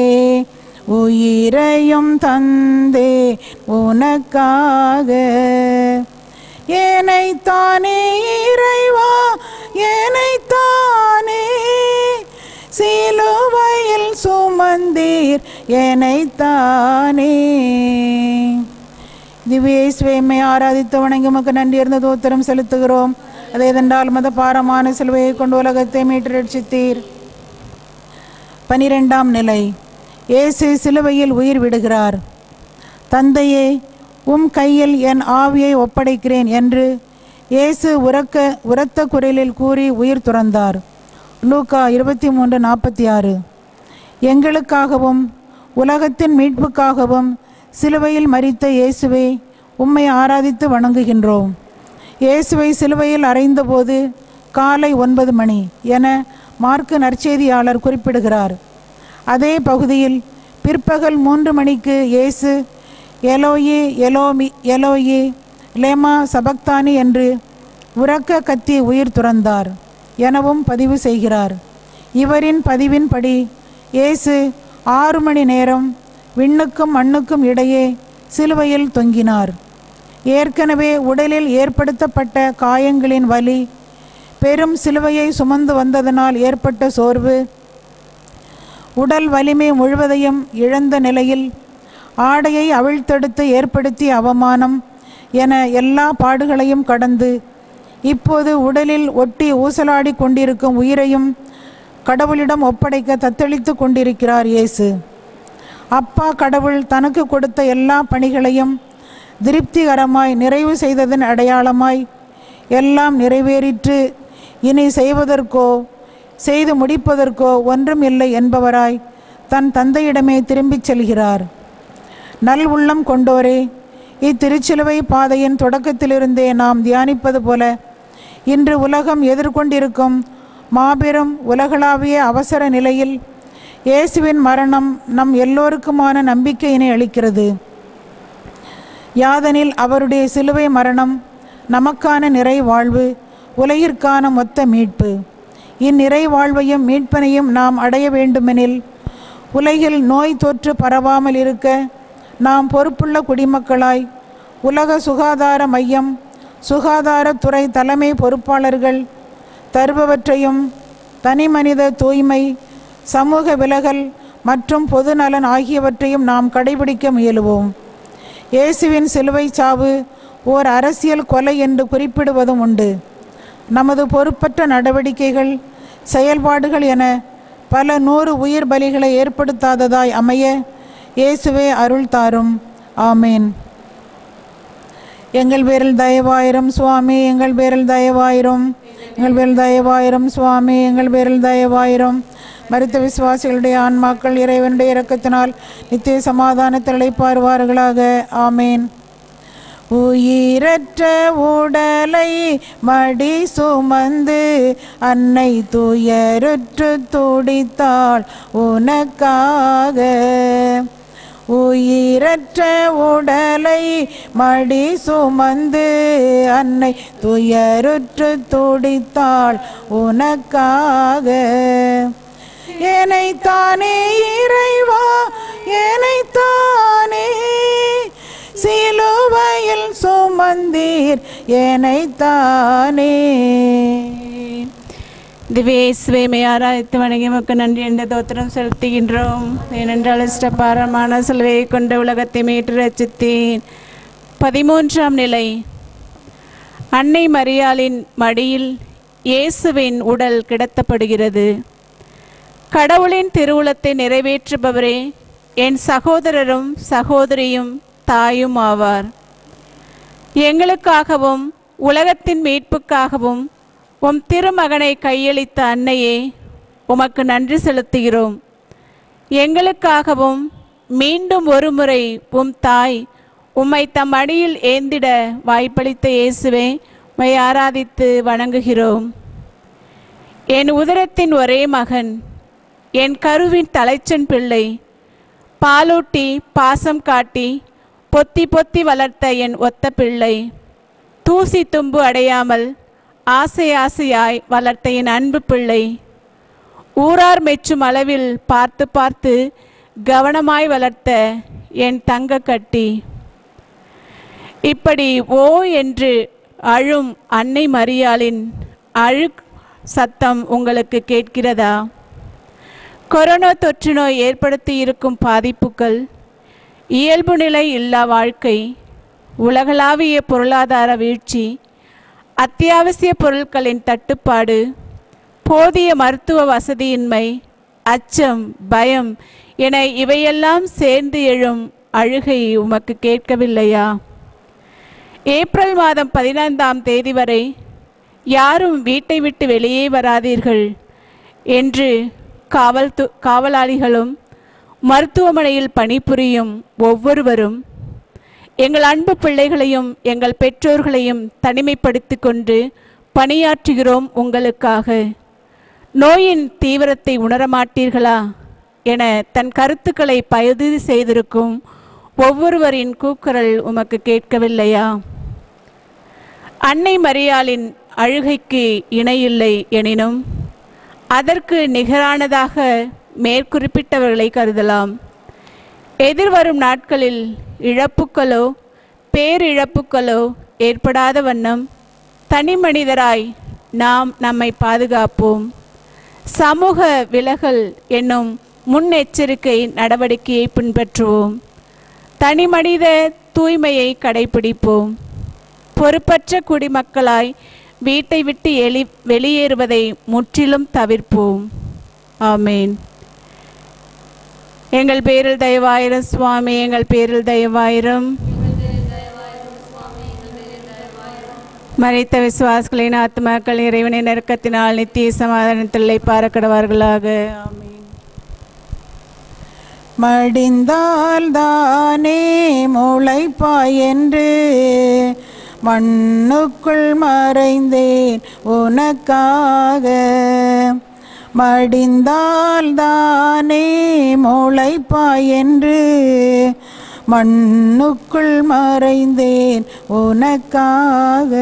உயிரையும் தந்தேன் உனக்காக. ஏனைத்தானே இறைவா, ஏனைத்தானே சிலுவையில் சுமந்தீர், ஏனைத்தானே. திவ்யேசுவை ஆராதித்து வணங்கி உமக்கு நன்றி இருந்த தோத்திரம் செலுத்துகிறோம். அதேதென்றால் மத பாரமான சிலுவையை கொண்டு உலகத்தை மீட்டு ரட்சித்தீர். 12ஆம் நிலை. இயேசு சிலுவையில் உயிர் விடுகிறார். தந்தையே, உம் கையில் என் ஆவியை ஒப்படைக்கிறேன் என்று இயேசு உரத்த குரலில் கூறி உயிர் துறந்தார். லூக்கா 23:46. எங்களுக்காகவும் உலகத்தின் மீட்புக்காகவும் சிலுவையில் மரித்த இயேசுவை உம்மை ஆராதித்து வணங்குகின்றோம். இயேசுவை சிலுவையில் அறைந்தபோது காலை 9 மணி என மார்க்கு நற்செய்தியாளர் குறிப்பிடுகிறார். அதே பகுதியில் பிற்பகல் 3 மணிக்கு இயேசு எலோயி எலோமி எலோயி லேமா சபக்தானி என்று உரக்க கத்தி உயிர் துறந்தார் எனவும் பதிவு செய்கிறார். இவரின் பதிவின்படி இயேசு 6 மணி நேரம் விண்ணுக்கும் மண்ணுக்கும் இடையே சிலுவையில் தொங்கினார். ஏற்கனவே உடலில் ஏற்படுத்தப்பட்ட காயங்களின் வலி, பெரும் சிலுவையை சுமந்து வந்ததனால் ஏற்பட்ட சோர்வு, உடல் வலிமை முழுவதையும் இழந்த நிலையில் ஆடையை அவிழ்த்தெடுத்து ஏற்படுத்திய அவமானம் என எல்லா பாடுகளையும் கடந்து இப்போது உடலில் ஒட்டி ஊசலாடி கொண்டிருக்கும் உயிரையும் கடவுளிடம் ஒப்படைக்க தத்தளித்து கொண்டிருக்கிறார் இயேசு. அப்பா கடவுள் தனக்கு கொடுத்த எல்லா பணிகளையும் திருப்திகரமாய் நிறைவு செய்ததன் அடையாளமாய் எல்லாம் நிறைவேறிற்று, இனி செய்வதற்கோ செய்து முடிப்பதற்கோ ஒன்றும் இல்லை என்பவராய் தன் தந்தையிடமே திரும்பிச் செல்கிறார். நல் உள்ளம் கொண்டோரே, இத்திருச்சிலுவை பாதையின் தொடக்கத்திலிருந்தே நாம் தியானிப்பது போல இன்று உலகம் எதிர்கொண்டிருக்கும் மாபெரும் உலகளாவிய அவசர நிலையில் இயேசுவின் மரணம் நம் எல்லோருக்குமான நம்பிக்கையினை அளிக்கிறது. யாதெனில் அவருடைய சிலுவை மரணம் நமக்கான நிறைவாழ்வு, உலகிற்கான மொத்த மீட்பு. இந்நிறைவாழ்வையும் மீட்பனையும் நாம் அடைய வேண்டுமெனில் உலகில் நோய் தொற்று பரவாமல் இருக்க நாம் பொறுப்புள்ள குடிமக்களாய் உலக சுகாதார மையம், சுகாதாரத்துறை தலைமை பொறுப்பாளர்கள் தருபவற்றையும் தனி மனித தூய்மை, சமூக விலகல் மற்றும் பொதுநலன் ஆகியவற்றையும் நாம் கடைபிடிக்க முயலுவோம். இயேசுவின் சிலுவை சாவு ஓர் அரசியல் கொலை என்று குறிப்பிடுவதும் உண்டு. நமது பொறுப்பற்ற நடவடிக்கைகள், செயல்பாடுகள் என பல 100 உயிர் பலிகளை ஏற்படுத்தாததாய் அமைய இயேசுவே அருள் தாரும். ஆமேன். எங்கள் பேரில் தயவாயிரும் சுவாமி, எங்கள் பேரில் தயவாயிரும், எங்கள் பேரில் தயவாயிரும் சுவாமி, எங்கள் பேரில் தயவாயிரும். மரித்த விசுவாசிகளுடைய ஆன்மாக்கள் இறைவனுடைய இரக்கத்தினால் நித்திய சமாதானத்தில் இளைப்பாறுவார்களாக. ஆமேன். உயிரற்ற உடலை மடி சுமந்து அன்னை துயருற்று துடித்தாள் உனக்காக. உயிரற்ற உடலை மடி சுமந்து அன்னை துயருற்று துடித்தாள் உனக்காக. ஏனைத்தானே இறைவா, ஏனைத்தானே சிலுவையில் சுமந்தீர், ஏனைத்தானே. திவ்யேசுவை ஆராய்த்து வணங்கி உமக்கு நன்றி என்ற தோத்திரம் செலுத்துகின்றோம். ஏனென்றால் இஷ்டபாரமான சிலுவையை கொண்ட உலகத்தை மீட்டு ரட்சித்தேன். 13ஆம் நிலை. அன்னை மரியாளின் மடியில் இயேசுவின் உடல் கிடத்தப்படுகிறது. கடவுளின் திருவுளத்தை நிறைவேற்றுபவரே என் சகோதரரும் சகோதரியும் தாயும் ஆவார். எங்களுக்காகவும் உலகத்தின் மீட்புக்காகவும் உம் திருமகனை கையளித்த அன்னையே, உமக்கு நன்றி செலுத்துகிறோம். எங்களுக்காகவும் மீண்டும் ஒரு முறை உம் தாய் உம்மை தம் அடியில் ஏந்திட வாய்ப்பளித்த இயேசுவே, உம்மை ஆராதித்து வணங்குகிறோம். என் உதரத்தின் ஒரே மகன், என் கருவின் தலைச்சன் பிள்ளை, பாலூட்டி பாசம் காட்டி பொத்தி பொத்தி வளர்த்த என் ஒத்த பிள்ளை, தூசி தும்பு அடையாமல் ஆசை ஆசையாய் வளர்த்த என் அன்பு பிள்ளை, ஊரார் மெச்சும் அளவில் பார்த்து பார்த்து கவனமாய் வளர்த்த என் தங்க கட்டி. இப்படி ஓ என்று அழும் அன்னை மரியாளின் சத்தம் உங்களுக்கு கேட்கிறதா? கொரோனா தொற்று நோய் ஏற்படுத்தி இருக்கும் பாதிப்புகள், இயல்பு நிலை இல்லா வாழ்க்கை, உலகளாவிய பொருளாதார வீழ்ச்சி, அத்தியாவசிய பொருட்களின் தட்டுப்பாடு, போதிய மருத்துவ வசதியின்மை, அச்சம், பயம் என இவையெல்லாம் சேர்ந்து எழும் அழுகை உமக்கு கேட்கவில்லையா? ஏப்ரல் மாதம் 15ஆம் தேதி வரை யாரும் வீட்டை விட்டு வெளியே வராதீர்கள் என்று காவலாளிகளும் மருத்துவமனையில் பணிபுரியும் ஒவ்வொருவரும் எங்கள் அன்பு பிள்ளைகளையும் எங்கள் பெற்றோர்களையும் தனிமைப்படுத்தி கொண்டு பணியாற்றுகிறோம் உங்களுக்காக. நோயின் தீவிரத்தை உணரமாட்டீர்களா? என தன் கருத்துக்களை பதிவு செய்திருக்கும் ஒவ்வொருவரின் கூக்குரல் உமக்கு கேட்கவில்லையா? அன்னை மரியாளின் அழுகைக்கு இணையில்லை எனினும் அதற்கு நிகரானதாக மேற்குறிப்பிட்டவர்களை கருதலாம். எதிர்வரும் நாட்களில் இழப்புக்களோ பேரிழப்புக்களோ ஏற்படாத வண்ணம் தனி மனிதராய் நாம் நம்மை பாதுகாப்போம். சமூக விலகல் என்னும் முன்னெச்சரிக்கை நடவடிக்கையை பின்பற்றுவோம். தனி மனித தூய்மையை கடைபிடிப்போம். பொறுப்பற்ற குடிமக்களாய் வீட்டை விட்டு வெளியேறுவதை முற்றிலும் தவிர்ப்போம். ஆமேன். எங்கள் பேரில் தயவாயிரும் சுவாமி, எங்கள் பேரில் தயவாயிரும். மரித்த விசுவாசிகளின் ஆத்மாக்கள் இறைவனின் நெருக்கத்தினால் நித்திய சமாதானத்தில் பாரக்கடவார்களாக. ஆமீன். மடிந்தால் தானே முளைப்பாய் என்று மண்ணுக்குள் மறைந்தேன் உனக்காக. மடிந்தால் தானே முளைப்பாய் என்று மண்ணுக்குள் மறைந்தேன் உனக்காக.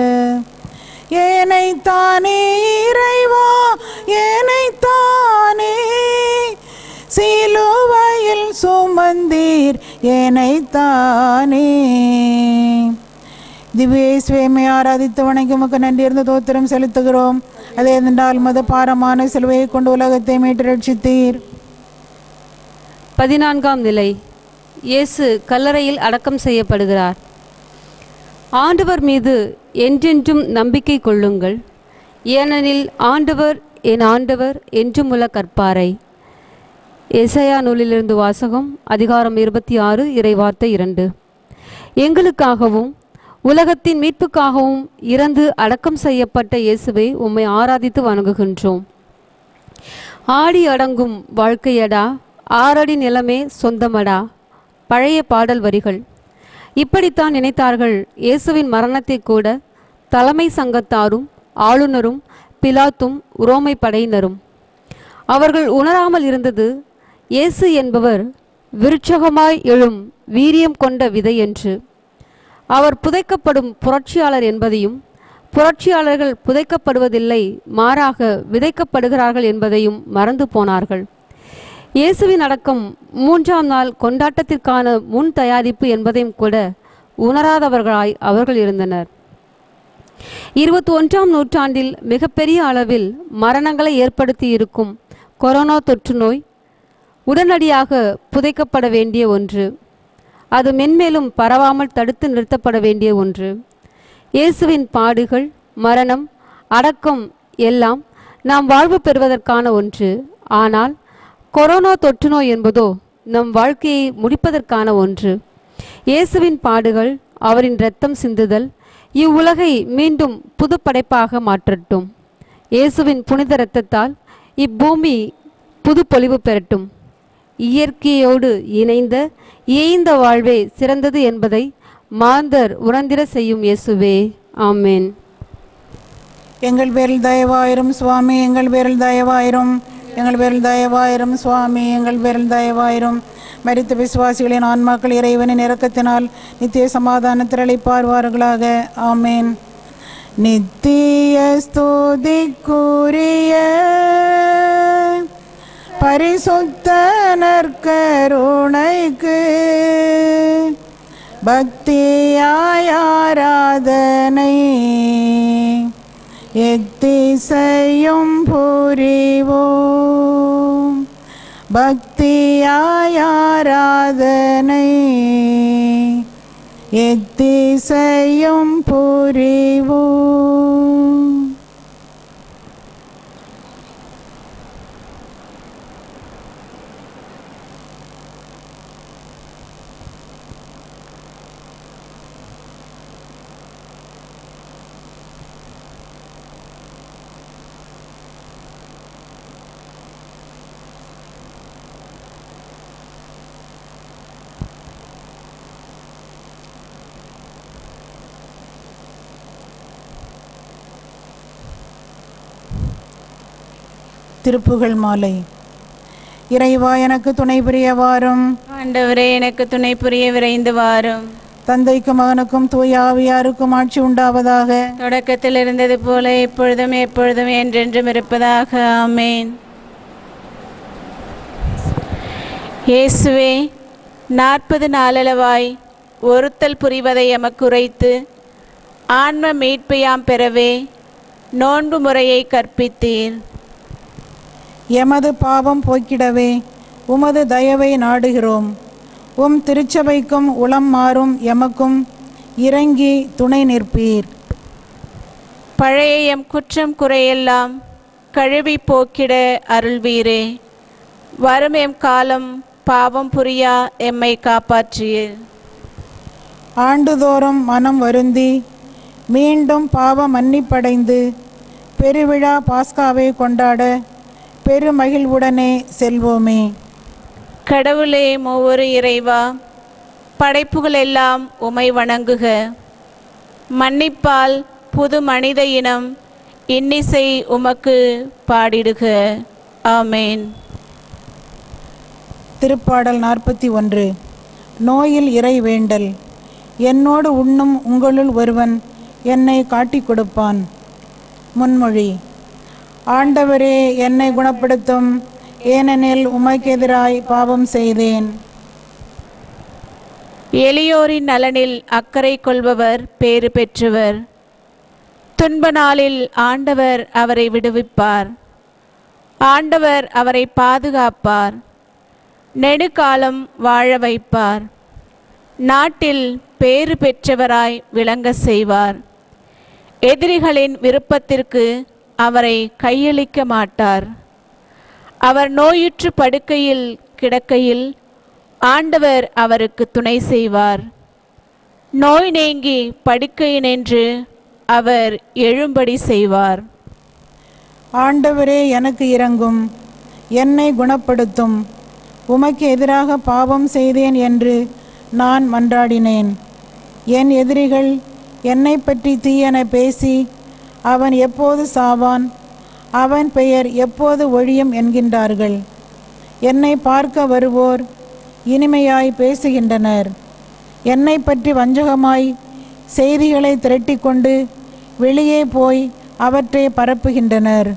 ஏனைத்தானே இறைவா, ஏனைத்தானே சிலுவையில் சுமந்தீர், ஏனைத்தானே. திவ்யேசுவை ஆராதித்து வணங்கி உமக்கு நன்றியிருந்த தோத்திரம் செலுத்துகிறோம். அதே என்றால் மத பாரமான சிலுவையை கொண்டு உலகத்தை மீட்டு ரட்சித்தீர். 14ஆம் நிலை. இயேசு கல்லறையில் அடக்கம் செய்யப்படுகிறார். ஆண்டவர் மீது என்றென்றும் நம்பிக்கை கொள்ளுங்கள், ஏனெனில் ஆண்டவர் என் ஆண்டவர் என்றும் உள்ள கற்பாரை. எசையா நூலிலிருந்து வாசகம், அதிகாரம் 26, இறைவார்த்தை 2. எங்களுக்காகவும் உலகத்தின் மீட்புக்காகவும் இறந்து அடக்கம் செய்யப்பட்ட இயேசுவை உம்மை ஆராதித்து வணங்குகின்றோம். ஆடி அடங்கும் வாழ்க்கையடா, ஆறடி நிலமே சொந்தமடா. பழைய பாடல் வரிகள். இப்படித்தான் நினைத்தார்கள் இயேசுவின் மரணத்தை கூட தலைமை சங்கத்தாரும் ஆளுநரும் பிலாத்தும் உரோமை படையினரும். அவர்கள் உணராமல் இருந்தது இயேசு என்பவர் விருட்சகமாய் எழும் வீரியம் கொண்ட விதை என்று. அவர் புதைக்கப்படும் புரட்சியாளர் என்பதையும், புரட்சியாளர்கள் புதைக்கப்படுவதில்லை, மாறாக விதைக்கப்படுகிறார்கள் என்பதையும் மறந்து போனார்கள். இயேசுவின் அடக்கம் 3ஆம் நாள் கொண்டாட்டத்திற்கான முன் தயாரிப்பு என்பதையும் கூட உணராதவர்களாய் அவர்கள் இருந்தனர். 21ஆம் நூற்றாண்டில் மிகப்பெரிய அளவில் மரணங்களை ஏற்படுத்தி இருக்கும் கொரோனா தொற்று நோய் உடனடியாக புதைக்கப்பட வேண்டிய ஒன்று. அது மென்மேலும் பரவாமல் தடுத்து நிறுத்தப்பட வேண்டிய ஒன்று. இயேசுவின் பாடுகள், மரணம், அடக்கம் எல்லாம் நாம் வாழ்வு பெறுவதற்கான ஒன்று. ஆனால் கொரோனா தொற்று நோய் என்பதோ நம் வாழ்க்கையை முடிப்பதற்கான ஒன்று. இயேசுவின் பாடுகள், அவரின் இரத்தம் சிந்துதல் இவ்வுலகை மீண்டும் புது படைப்பாக மாற்றட்டும். இயேசுவின் புனித இரத்தத்தால் இப்பூமி புது பொலிவு பெறட்டும். இயற்கையோடு இணைந்த இயைந்த வாழ்வே சிறந்தது என்பதை மாந்தர் உணர்ந்திட செய்யும் இயேசுவே. ஆமேன். எங்கள் பேரில் தயவாயிரும் சுவாமி, எங்கள் பேரில் தயவாயிரும். எங்கள் பேரில் தயவாயிரும் சுவாமி, எங்கள் பேரில் தயவாயிரும். மரித்த விசுவாசிகளின் ஆன்மாக்கள் இறைவனின் இரக்கத்தினால் நித்திய சமாதானத்தில் இளைப்பாறுவார்களாக. ஆமேன். நித்திய ஸ்துதிக்குரிய பரிசுத்த நற்கருணைக்கு பக்தியாய் ஆராதனை எத்திசையும் புரிவோம். பக்தியாய் ஆராதனை எத்திசையும் புரிவோம். திருப்புகழ் மாலை. இறைவா எனக்கு துணை புரிய வாரும். ஆண்டவரே எனக்கு துணை புரிய விரைந்து வாரும். தந்தைக்கும் மகனுக்கும் தூய ஆவியாருக்கும் ஆட்சி உண்டாவதாக. தொடக்கத்தில் இருந்தது போல இப்பொழுதும் எப்பொழுதும் என்றென்றும் இருப்பதாக. ஆமேன். இயேசுவே, 40 நாளளவாய் ஒருத்தல் புரிவதை எமக்கு உரைத்து ஆன்ம மீட்பையாம் பெறவே நோன்பு முறையை கற்பித்தீர். எமது பாவம் போக்கிடவே உமது தயவை நாடுகிறோம். உம் திருச்சபைக்கும் உளம் மாறும் எமக்கும் இறங்கி துணை நிற்பீர். பழைய எம் குற்றம் குறையெல்லாம் கழுவி போக்கிட அருள்வீரே. வரும் எம் காலம் பாவம் புரியா எம்மை காப்பாற்றியீர். ஆண்டுதோறும் மனம் வருந்தி மீண்டும் பாவ மன்னிப்படைந்து பெருவிழா பாஸ்காவை கொண்டாட பெருமகிழ்வுடனே செல்வோமே. கடவுளே மூவொரு இறைவா, படைப்புகள் எல்லாம் உமை வணங்குக. மன்னிப்பால் புது மனித இனம் இன்னிசை உமக்கு பாடிடுக. ஆமேன். திருப்பாடல் 41. நோயில் இறை வேண்டல். என்னோடு உண்ணும் உங்களுள் ஒருவன் என்னை காட்டிக் கொடுப்பான். முன்மொழி. ஆண்டவரே என்னை குணப்படுத்தும், ஏனெனில் உமக்கெதிராய் பாவம் செய்தேன். எளியோரின் நலனில் அக்கறை கொள்பவர் பேறு பெற்றவர். துன்ப நாளில் ஆண்டவர் அவரை விடுவிப்பார். ஆண்டவர் அவரை பாதுகாப்பார், நெடுகாலம் வாழ வைப்பார். நாட்டில் பேறு பெற்றவராய் விளங்க செய்வார். எதிரிகளின் விருப்பத்திற்கு அவரை கையளிக்க மாட்டார். அவர் நோயுற்று படுக்கையில் கிடக்கையில் ஆண்டவர் அவருக்கு துணை செய்வார். நோய் நீங்கி படுக்கையினின்று அவர் எழும்படி செய்வார். ஆண்டவரே எனக்கு இரங்கும், என்னை குணப்படுத்தும். உமக்கு எதிராக பாவம் செய்தேன் என்று நான் மன்றாடினேன். என் எதிரிகள் என்னை பற்றி தீயென பேசி அவன் எப்போது சாவான், அவன் பெயர் எப்போது ஒழியும் என்கின்றார்கள். என்னை பார்க்க வருவோர் இனிமையாய் பேசுகின்றனர். என்னை பற்றி வஞ்சகமாய் செய்திகளை திரட்டிக்கொண்டு வெளியே போய் அவற்றை பரப்புகின்றனர்.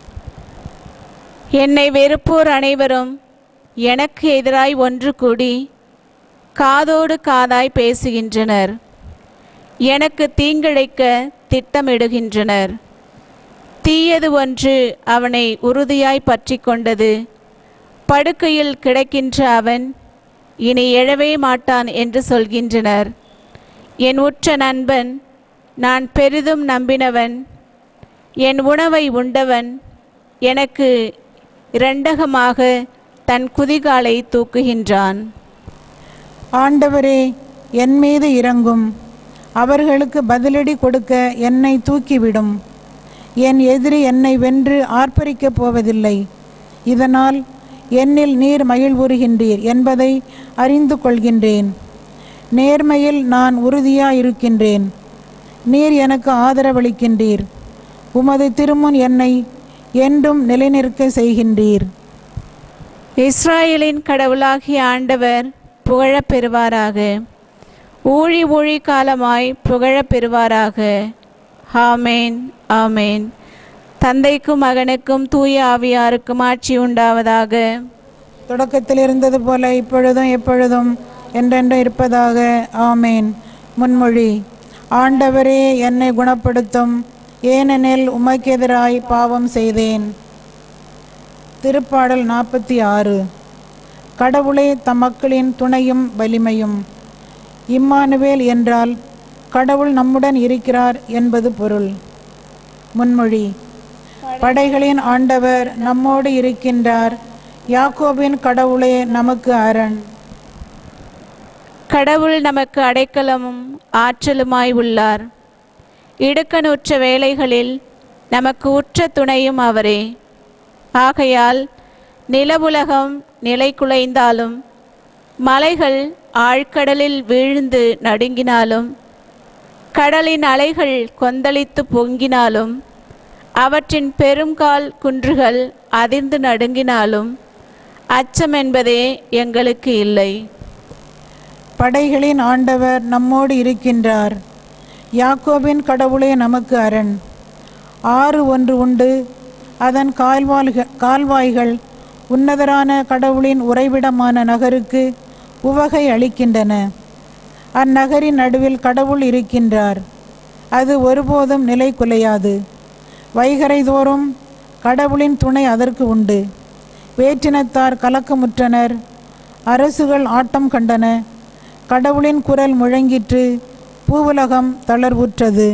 என்னை வெறுப்போர் அனைவரும் எனக்கு எதிராய் ஒன்று கூடி காதோடு காதாய் பேசுகின்றனர். எனக்கு தீங்கிழைக்க திட்டமிடுகின்றனர். தீயது ஒன்று அவனை உறுதியாய் பற்றி கொண்டது. படுக்கையில் கிடக்கின்ற அவன் இனி எழவே மாட்டான் என்று சொல்கின்றனர். என் உற்ற நண்பன், நான் பெரிதும் நம்பினவன், என் உணவை உண்டவன் எனக்கு இரண்டகமாக தன் குதிகாலை தூக்குகின்றான். ஆண்டவரே என் மீது இரங்கும், அவர்களுக்கு பதிலடி கொடுக்க என்னை தூக்கிவிடும். என் எதிரி என்னை வென்று ஆர்ப்பரிக்கப் போவதில்லை. இதனால் என்னில் நீர் மகிழ்வுறுகின்றீர் என்பதை அறிந்து கொள்கின்றேன். நேர்மையில் நான் உறுதியாயிருக்கின்றேன். நீர் எனக்கு ஆதரவளிக்கின்றீர். உமது திருமுன் என்னை என்றும் நிலைநிற்க செய்கின்றீர். இஸ்ராயேலின் கடவுளாகிய ஆண்டவர் புகழப் பெறுவாராக. ஊழி ஊழி காலமாய் புகழப் பெறுவாராக. ஆமேன், ஆமேன். தந்தைக்கும் மகனுக்கும் தூய ஆவியாருக்கும் ஆட்சி உண்டாவதாக. தொடக்கத்தில் இருந்தது போல இப்பொழுதும் எப்பொழுதும் என்றென்றும் இருப்பதாக. ஆமேன். முன்மொழி. ஆண்டவரே என்னை குணப்படுத்தும், ஏனெனில் உமக்கெதிராய் பாவம் செய்தேன். திருப்பாடல் 46. கடவுளே தம் மக்களின் துணையும் வலிமையும். இம்மானுவேல் என்றால் கடவுள் நம்முடன் இருக்கிறார் என்பது பொருள். முன்மொழி. படைகளின் ஆண்டவர் நம்மோடு இருக்கின்றார். யாக்கோபின் கடவுளே நமக்கு அரண். கடவுள் நமக்கு அடைக்கலமும் ஆற்றலுமாய் உள்ளார். இடுக்கணுற்ற வேளைகளில் நமக்கு உற்ற துணையும் அவரே. ஆகையால் நிலவுலகம் நிலை குலைந்தாலும், மலைகள் ஆழ்கடலில் வீழ்ந்து நடுங்கினாலும், கடலின் அலைகள் கொந்தளித்து பொங்கினாலும், அவற்றின் பெருங்கால் குன்றுகள் அதிர்ந்து நடுங்கினாலும், அச்சம் என்பதே எங்களுக்கு இல்லை. படைகளின் ஆண்டவர் நம்மோடு இருக்கின்றார். யாக்கோபின் கடவுளே நமக்கு அரண். ஆறு ஒன்று உண்டு, அதன் கால்வாய்கள் உன்னதரான கடவுளின் உறைவிடமான நகருக்கு உவகை அளிக்கின்றன. அந்நகரின் நடுவில் கடவுள் இருக்கின்றார். அது ஒருபோதும் நிலை குலையாது. வைகரை தோறும் கடவுளின் துணை அதற்கு உண்டு. வேற்றினத்தார் கலக்கமுற்றனர், அரசுகள் ஆட்டம் கண்டன. கடவுளின் குரல் முழங்கிற்று, பூவுலகம் தளர்வுற்றது.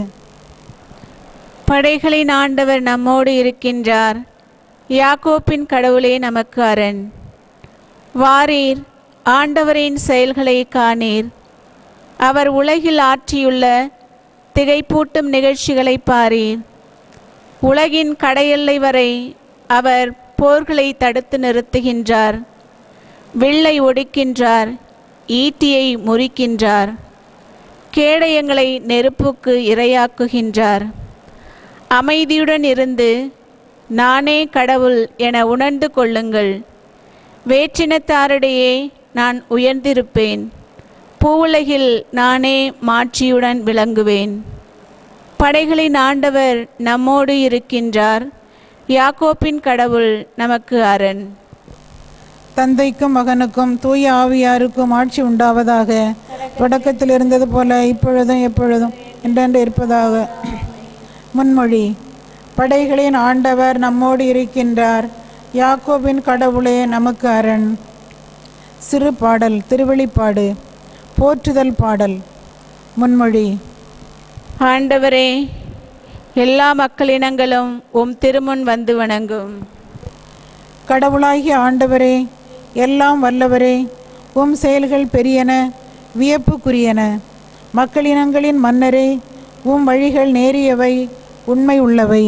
படைகளின் ஆண்டவர் நம்மோடு இருக்கின்றார். யாக்கோப்பின் கடவுளே நமக்கு அரண். வாரீர், ஆண்டவரின் செயல்களை காணீர். அவர் உலகில் ஆற்றியுள்ள திகைப்பூட்டும் நிகழ்ச்சிகளை பாரீர். உலகின் கடையெல்லை வரை அவர் போர்களை தடுத்து நிறுத்துகின்றார். வில்லை ஒடிக்கின்றார், ஈட்டியை முறிக்கின்றார். கேடயங்களை நெருப்புக்கு இரையாக்குகின்றார். அமைதியுடன் இருந்து நானே கடவுள் என உணர்ந்து கொள்ளுங்கள். வேற்றினத்தாரிடையே நான் உயர்ந்திருப்பேன். பூவுலகில் நானே மாட்சியுடன் விளங்குவேன். படைகளின் ஆண்டவர் நம்மோடு இருக்கின்றார். யாக்கோப்பின் கடவுள் நமக்கு அரண். தந்தைக்கும் மகனுக்கும் தூய ஆவியாருக்கும் ஆட்சி உண்டாவதாக. தொடக்கத்தில் இருந்தது போல இப்பொழுதும் எப்பொழுதும் என்றென்று இருப்பதாக. முன்மொழி. படைகளின் ஆண்டவர் நம்மோடு இருக்கின்றார். யாக்கோபின் கடவுளே நமக்கு அரண். சிறு பாடல். திருவெளிப்பாடு. போற்றுதல் பாடல். முன்மொழி. ஆண்டவரே, எல்லா மக்களினங்களும் உம் திருமுன் வந்து வணங்கும். கடவுளாகிய ஆண்டவரே, எல்லாம் வல்லவரே, உம் செயல்கள் பெரியன, வியப்புக்குரியன. மக்களினங்களின் மன்னரே, உம் வழிகள் நேரியவை, உண்மை உள்ளவை.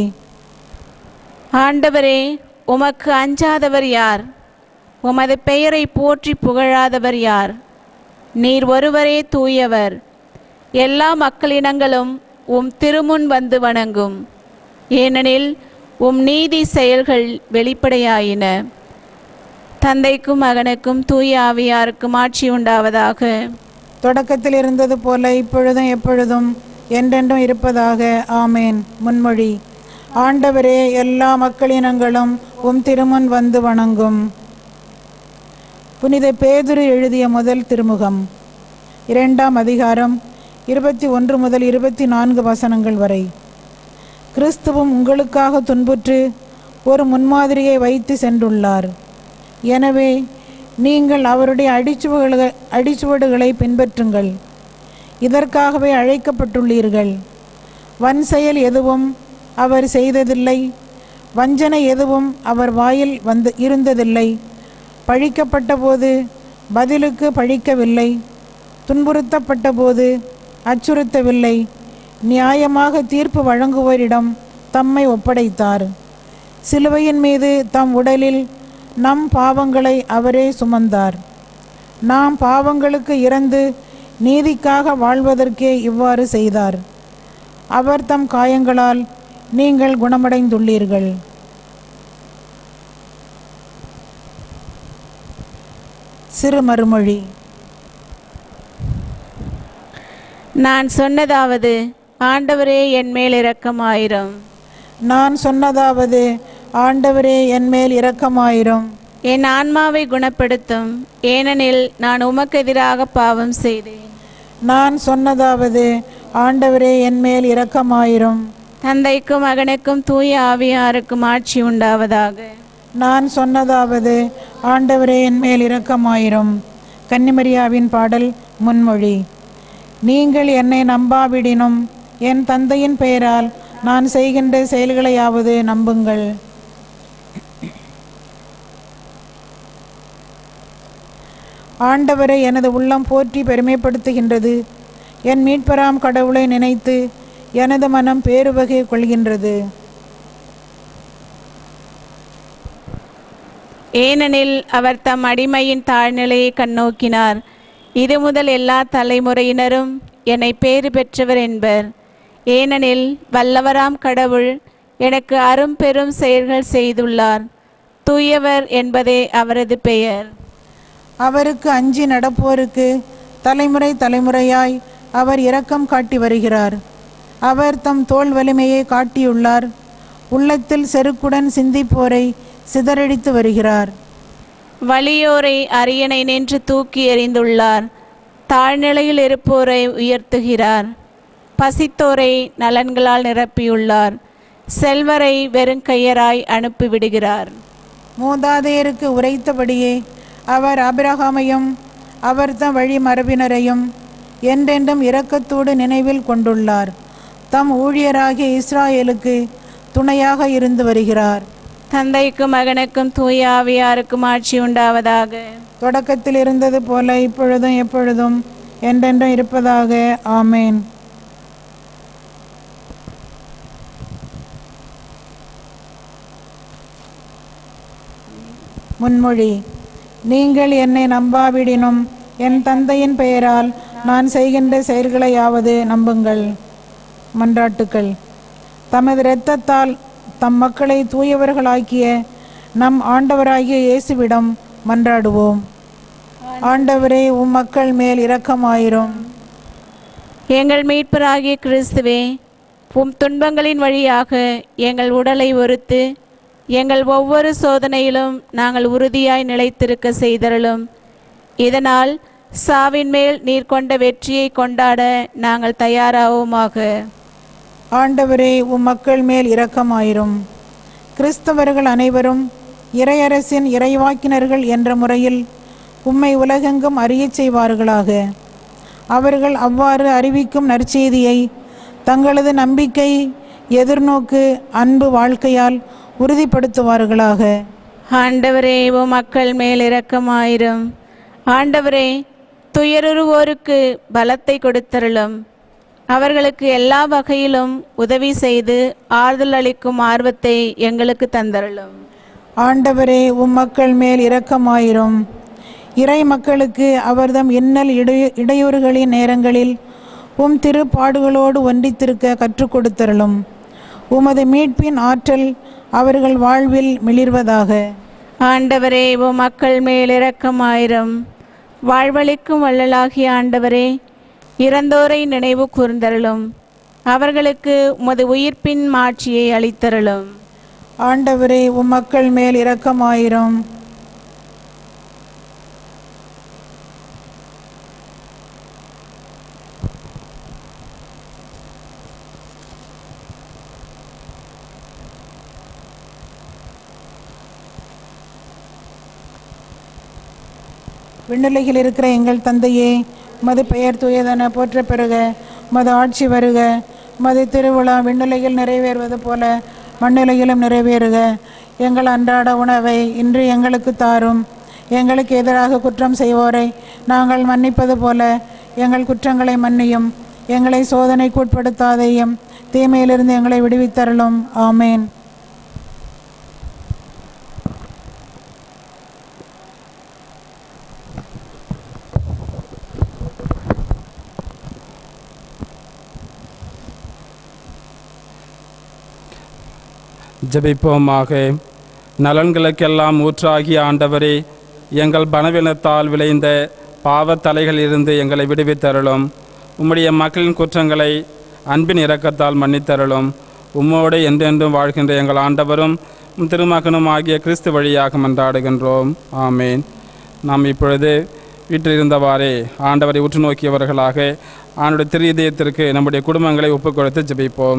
ஆண்டவரே, உமக்கு அஞ்சாதவர் யார்? உமது பெயரை போற்றி புகழாதவர் யார்? நீர் ஒருவரே தூயவர். எல்லா மக்களினங்களும் உம் திருமுன் வந்து வணங்கும். ஏனெனில் உம் நீதி செயல்கள் வெளிப்படையாயின. தந்தைக்கும் மகனுக்கும் தூய ஆவியாருக்கும் ஆட்சி உண்டாவதாக. தொடக்கத்தில் இருந்தது போல இப்பொழுதும் எப்பொழுதும் என்றென்றும் இருப்பதாக. ஆமேன். முன்மொழி. ஆண்டவரே, எல்லா மக்களினங்களும் உம் திருமுன் வந்து வணங்கும். புனித பேதுரு எழுதிய முதல் திருமுகம். 2ஆம் அதிகாரம் 21 முதல் 24 வசனங்கள் வரை. கிறிஸ்துவும் உங்களுக்காக துன்புற்று ஒரு முன்மாதிரியை வைத்து சென்றுள்ளார். எனவே நீங்கள் அவருடைய அடிச்சுவடுகளை பின்பற்றுங்கள். இதற்காகவே அழைக்கப்பட்டுள்ளீர்கள். வன் செயல் எதுவும் அவர் செய்ததில்லை, வஞ்சனை எதுவும் அவர் வாயில் இருந்ததில்லை. பழிக்கப்பட்ட போது பதிலுக்கு பழிக்கவில்லை, துன்புறுத்தப்பட்ட போது அச்சுறுத்தவில்லை. நியாயமாக தீர்ப்பு வழங்குவோரிடம் தம்மை ஒப்படைத்தார். சிலுவையின் மீது தம் உடலில் நம் பாவங்களை அவரே சுமந்தார். நாம் பாவங்களுக்கு இறந்து நீதிக்காக வாழ்வதற்கே இவ்வாறு செய்தார். அவர் தம் காயங்களால் நீங்கள் குணமடைந்துள்ளீர்கள். சிறு மறுமொழி. நான் சொன்னதாவது, ஆண்டவரே என் மேல் இரக்கமாயிரும். நான் சொன்னதாவது, ஆண்டவரே என் மேல் இரக்கமாயிரும். என் ஆன்மாவை குணப்படுத்தும், ஏனெனில் நான் உமக்கு எதிராக பாவம் செய்தேன். நான் சொன்னதாவது, ஆண்டவரே என் மேல் இரக்கமாயிரும். தந்தைக்கும் மகனுக்கும் தூய ஆவியாருக்கும் ஆட்சி உண்டாவதாக. நான் சொன்னதாவது, ஆண்டவரே என் மேல் இரக்கமாயிரும். கன்னிமரியாவின் பாடல். முன்மொழி. நீங்கள் என்னை நம்பாவிடினும் என் தந்தையின் பெயரால் நான் செய்கின்ற செயல்களையாவது நம்புங்கள். ஆண்டவரை எனது உள்ளம் போற்றி பெருமைப்படுத்துகின்றது. என் மீட்பராம் கடவுளை நினைத்து எனது மனம் பேருவகை கொள்கின்றது. ஏனெனில் அவர் தம் அடிமையின் தாழ்நிலையை கண்ணோக்கினார். இது முதல் எல்லா தலைமுறையினரும் என்னை பேறு பெற்றவர் என்பர். ஏனெனில் வல்லவராம் கடவுள் எனக்கு அரும் பெரும் செயல்கள் செய்துள்ளார். தூயவர் என்பதே அவரது பெயர். அவருக்கு அஞ்சி நடப்போருக்கு தலைமுறை தலைமுறையாய் அவர் இரக்கம் காட்டி வருகிறார். அவர் தம் தோள் வலிமையை காட்டியுள்ளார். உள்ளத்தில் செருக்குடன் சிந்திப்போரை சிதறடித்து வருகிறார். வலியோரை அரியணை நின்று தூக்கி எறிந்துள்ளார். தாழ்நிலையில் இருப்போரை உயர்த்துகிறார். பசித்தோரை நலன்களால் நிரப்பியுள்ளார். செல்வரை வெறுங்கையராய் அனுப்பிவிடுகிறார். மூதாதையருக்கு உரைத்தபடியே அவர் ஆபிரகாமையும் அவர் தம் வழி மரபினரையும் என்றென்றும் இரக்கத்தோடு நினைவில் கொண்டுள்ளார். தம் ஊழியராகிய இஸ்ராயேலுக்கு துணையாக இருந்து வருகிறார். தந்தைக்கும் மகனுக்கும் தூய ஆவியாருக்கும் ஆட்சி உண்டாவதாக. தொடக்கத்தில் இருந்தது போல இப்பொழுதும் எப்பொழுதும் என்றென்றும் இருப்பதாக. ஆமேன். முன்மொழி. நீங்கள் என்னை நம்பாவிடினும் என் தந்தையின் பெயரால் நான் செய்கின்ற செயல்களையாவது நம்புங்கள். மன்றாட்டுக்கள். தமது இரத்தத்தால் தம் மக்களை தூயவர்களாக்கிய நம் ஆண்டவராகிய இயேசுவிடம் மன்றாடுவோம். ஆண்டவரே, உம் மக்கள் மேல் இரக்கமாயிரும். எங்கள் மீட்பராகிய கிறிஸ்துவே, உம் துன்பங்களின் வழியாக எங்கள் உடலை ஒருத்து எங்கள் ஒவ்வொரு சோதனையிலும் நாங்கள் உறுதியாய் நிலைத்திருக்க செய்தருளும். இதனால் சாவின் மேல் நீர் கொண்ட வெற்றியை கொண்டாட நாங்கள் தயாராவோமாக. ஆண்டவரே, உம் மக்கள் மேல் இரக்கமாயிரும். கிறிஸ்தவர்கள் அனைவரும் இறையரசின் இறைவாக்கினர்கள் என்ற முறையில் உம்மை உலகெங்கும் அறியச் செய்வார்களாக. அவர்கள் அவ்வாறு அறிவிக்கும் நற்செய்தியை தங்களது நம்பிக்கை, எதிர்நோக்கு, அன்பு வாழ்க்கையால் உறுதிப்படுத்துவார்களாக. ஆண்டவரே, உம் மக்கள் மேல் இரக்கமாயிரும். ஆண்டவரே, துயருவோருக்கு பலத்தை கொடுத்தருளும். அவர்களுக்கு எல்லா வகையிலும் உதவி செய்து ஆறுதல் அளிக்கும் ஆர்வத்தை எங்களுக்கு தந்தருளும். ஆண்டவரே, உம் மக்கள் மேல் இரக்கமாயிரும். இறை மக்களுக்கு அவர்தம் இன்னல் இடையூறுகளின் நேரங்களில் உம் திருப்பாடுகளோடு ஒன்றித்திருக்க கற்றுக் கொடுத்தருளும். உமது மீட்பின் ஆற்றல் அவர்கள் வாழ்வில் மிளிர்வதாக. ஆண்டவரே, உம் மக்கள் மேல் இரக்கமாயிரும். வாழ்வளிக்கும் வள்ளலாகிய ஆண்டவரே, இறந்தோரை நினைவு கூர்ந்தருளும். அவர்களுக்கு உமது உயிர்ப்பின் மாட்சியை அளித்தருளும். ஆண்டவரே, உம் மக்கள் மேல் இரக்கமாயிரும். விண்ணுலகில் இருக்கிற எங்கள் தந்தையே, மது பெயர் தூயதென போற்ற பெறுக. மது ஆட்சி வருக. மது திருவிழா விண்ணுலகில் நிறைவேறுவது போல மண்ணுலகிலும் நிறைவேறுக. எங்கள் அன்றாட உணவை இன்று எங்களுக்கு தாரும். எங்களுக்கு எதிராக குற்றம் செய்வோரை நாங்கள் மன்னிப்பது போல எங்கள் குற்றங்களை மன்னியும். எங்களை சோதனைக்கு உட்படுத்தாதேயும், தீமையிலிருந்து எங்களை விடுவித்தருளும். ஆமேன். ஜெபிப்போமாக. நலன்களுக்கெல்லாம் ஊற்றாகிய ஆண்டவரே, எங்கள் பணவீனத்தால் விளைந்த பாவத்தலைகளிலிருந்து எங்களை விடுவித்தருளும். உம்முடைய மக்களின் குற்றங்களை அன்பின் இரக்கத்தால் மன்னித்தருளும். உம்மோடு என்றென்றும் வாழ்கின்ற எங்கள் ஆண்டவரும் திருமகனும் ஆகிய கிறிஸ்து வழியாக மன்றாடுகின்றோம். ஆமேன். நாம் இப்பொழுது வீட்டிலிருந்தவாறே ஆண்டவரை உற்று நோக்கியவர்களாக ஆண்டுடைய திரு இதயத்திற்கு நம்முடைய குடும்பங்களை ஒப்புக்கொடுத்து ஜெபிப்போம்.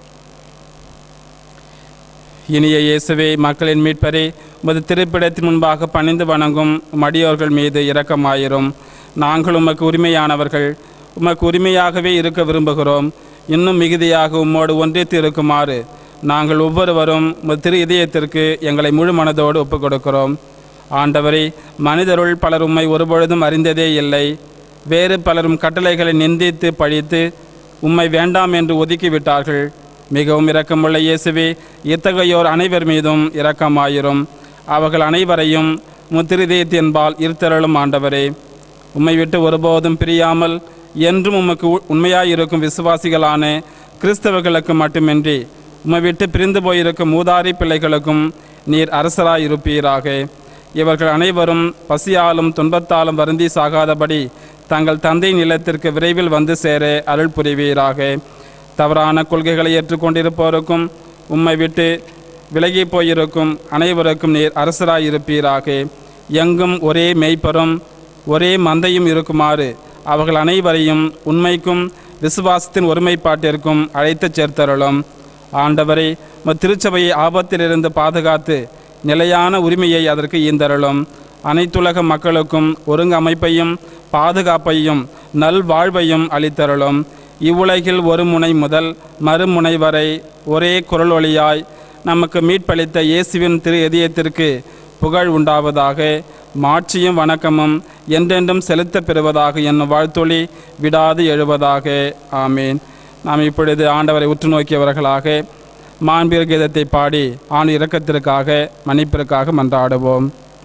இனிய இயேசுவே, மக்களின் மீட்பரே, உமது திருப்பிடத்தின் முன்பாக பணிந்து வணங்கும் மடியோர்கள் மீது இரக்கமாயிரும். நாங்கள் உமக்கு உரிமையானவர்கள், உமக்கு உரிமையாகவே இருக்க விரும்புகிறோம். இன்னும் மிகுதியாக உம்மோடு ஒன்றித்து இருக்குமாறு நாங்கள் ஒவ்வொருவரும் உமது திரு இதயத்திற்கு எங்களை முழு மனதோடு ஒப்புக் கொடுக்கிறோம். ஆண்டவரே, மனிதருள் பலர் உம்மை ஒருபொழுதும் அறிந்ததே இல்லை. வேறு பலரும் கட்டளைகளை நிந்தித்து பழித்து உம்மை வேண்டாம் என்று ஒதுக்கிவிட்டார்கள். மிகவும் இரக்கமுள்ள இயேசுவே, இத்தகையோர் அனைவர் மீதும் இரக்கமாயிரும். அவர்கள் அனைவரையும் முத்திருதயத்தின்பால் இருத்தருளும். ஆண்டவரே, உம்மை விட்டு ஒருபோதும் பிரியாமல் என்றும் உமக்கு உண்மையாயிருக்கும் விசுவாசிகளான கிறிஸ்தவர்களுக்கு மட்டுமின்றி உம்மை விட்டு பிரிந்து போயிருக்கும் மூதாரி பிள்ளைகளுக்கும் நீர் அரசராயிருப்பீராக. இவர்கள் அனைவரும் பசியாலும் துன்பத்தாலும் வருந்தி சாகாதபடி தங்கள் தந்தை நிலத்திற்கு விரைவில் வந்து சேர அருள் புரிவீராக. தவறான கொள்கைகளை ஏற்றுக்கொண்டிருப்போருக்கும் உம்மை விட்டு விலகி போயிருக்கும் அனைவருக்கும் நீர் அரசராயிருப்பீராக. எங்கும் ஒரே மெய்ப்பரும் ஒரே மந்தையும் இருக்குமாறு அவர்கள் அனைவரையும் உண்மைக்கும் விசுவாசத்தின் ஒருமைப்பாட்டிற்கும் அழைத்துச் சேர்த்தருளும். ஆண்டவரை திருச்சபையை ஆபத்திலிருந்து பாதுகாத்து நிலையான உரிமையை அதற்கு ஈந்தருளும். அனைத்துலக மக்களுக்கும் ஒருங்கமைப்பையும் பாதுகாப்பையும் நல்வாழ்வையும் அளித்தருளும். இவ்வுலகில் ஒரு முனை முதல் மறுமுனை வரை ஒரே குரல் ஒளியாய் நமக்கு மீட்பளித்த இயேசுவின் திரு இதயத்திற்கு புகழ் உண்டாவதாக. மாட்சியும் வணக்கமும் என்றென்றும் செலுத்த பெறுவதாக என்னும் வாழ்த்தொளி விடாது எழுவதாக. ஆமீன். நாம் இப்பொழுது ஆண்டவரை உற்று நோக்கியவர்களாக மாண்பீர் கீதத்தை பாடி ஆண் இரக்கத்திற்காக மன்னிப்பிற்காக மன்றாடுவோம்.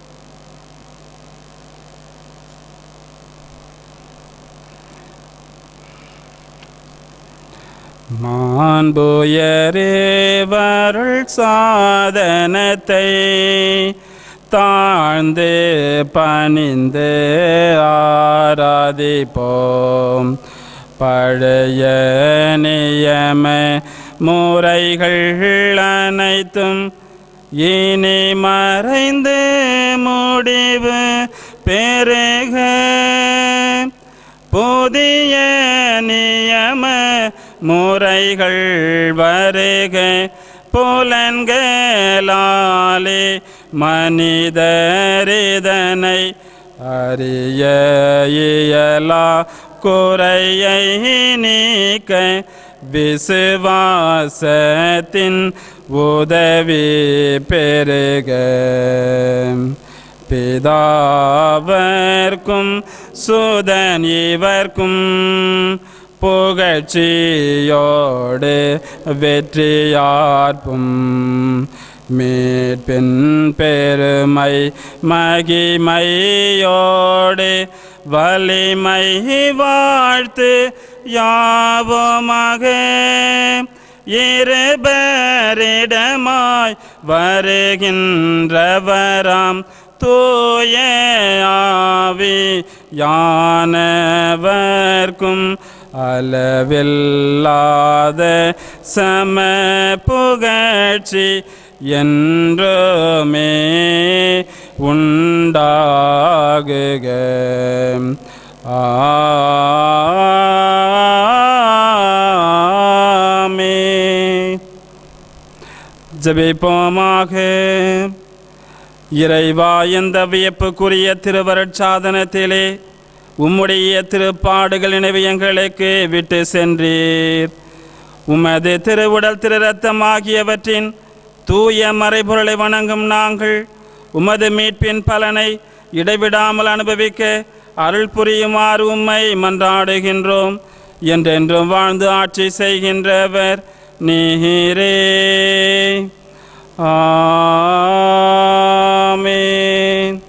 மாண்புயரேவருள் சாதனத்தை தாழ்ந்து பணிந்து ஆராதிப்போம். பழைய நியம முறைகள் அனைத்தும் இனி மறைந்து முடிவு பெருக புதிய நியம முறைகள் வருக. புலன்களாலே மனிதரிதனை அறிய இயலா குறையை நீக்க விசுவாசத்தின் உதவி பெருக. பிதாவர்க்கும் சுதன் இவர்க்கும் புகழ்ச்சியோடு வெற்றியார்ப்பும் மீட்பின் பெருமை மகிமையோடு வலிமை வாழ்த்து யாவுமாக. இருபரிடமாய் வருகின்றவராம் தூய ஆவி யானவர்க்கும் அளவில்லாத சம புகழ்ச்சி என்றுமே உண்டாகுக. ஆமென். ஜெபிப்போமாக. இறைவா, இந்த வியப்புக்குரிய திருவருட்சாதனத்திலே உம்முடைய திருப்பாடுகள் நினைவு எங்களுக்கு விட்டு சென்றீர். உமது திருவுடல் திரு ரத்தம் ஆகியவற்றின் தூய மறைபொருளை வணங்கும் நாங்கள் உமது மீட்பின் பலனை இடைவிடாமல் அனுபவிக்க அருள் புரியுமாறு உம்மை மன்றாடுகின்றோம். என்றென்றும் வாழ்ந்து ஆட்சி செய்கின்றவர் நீரே. ஆமென்.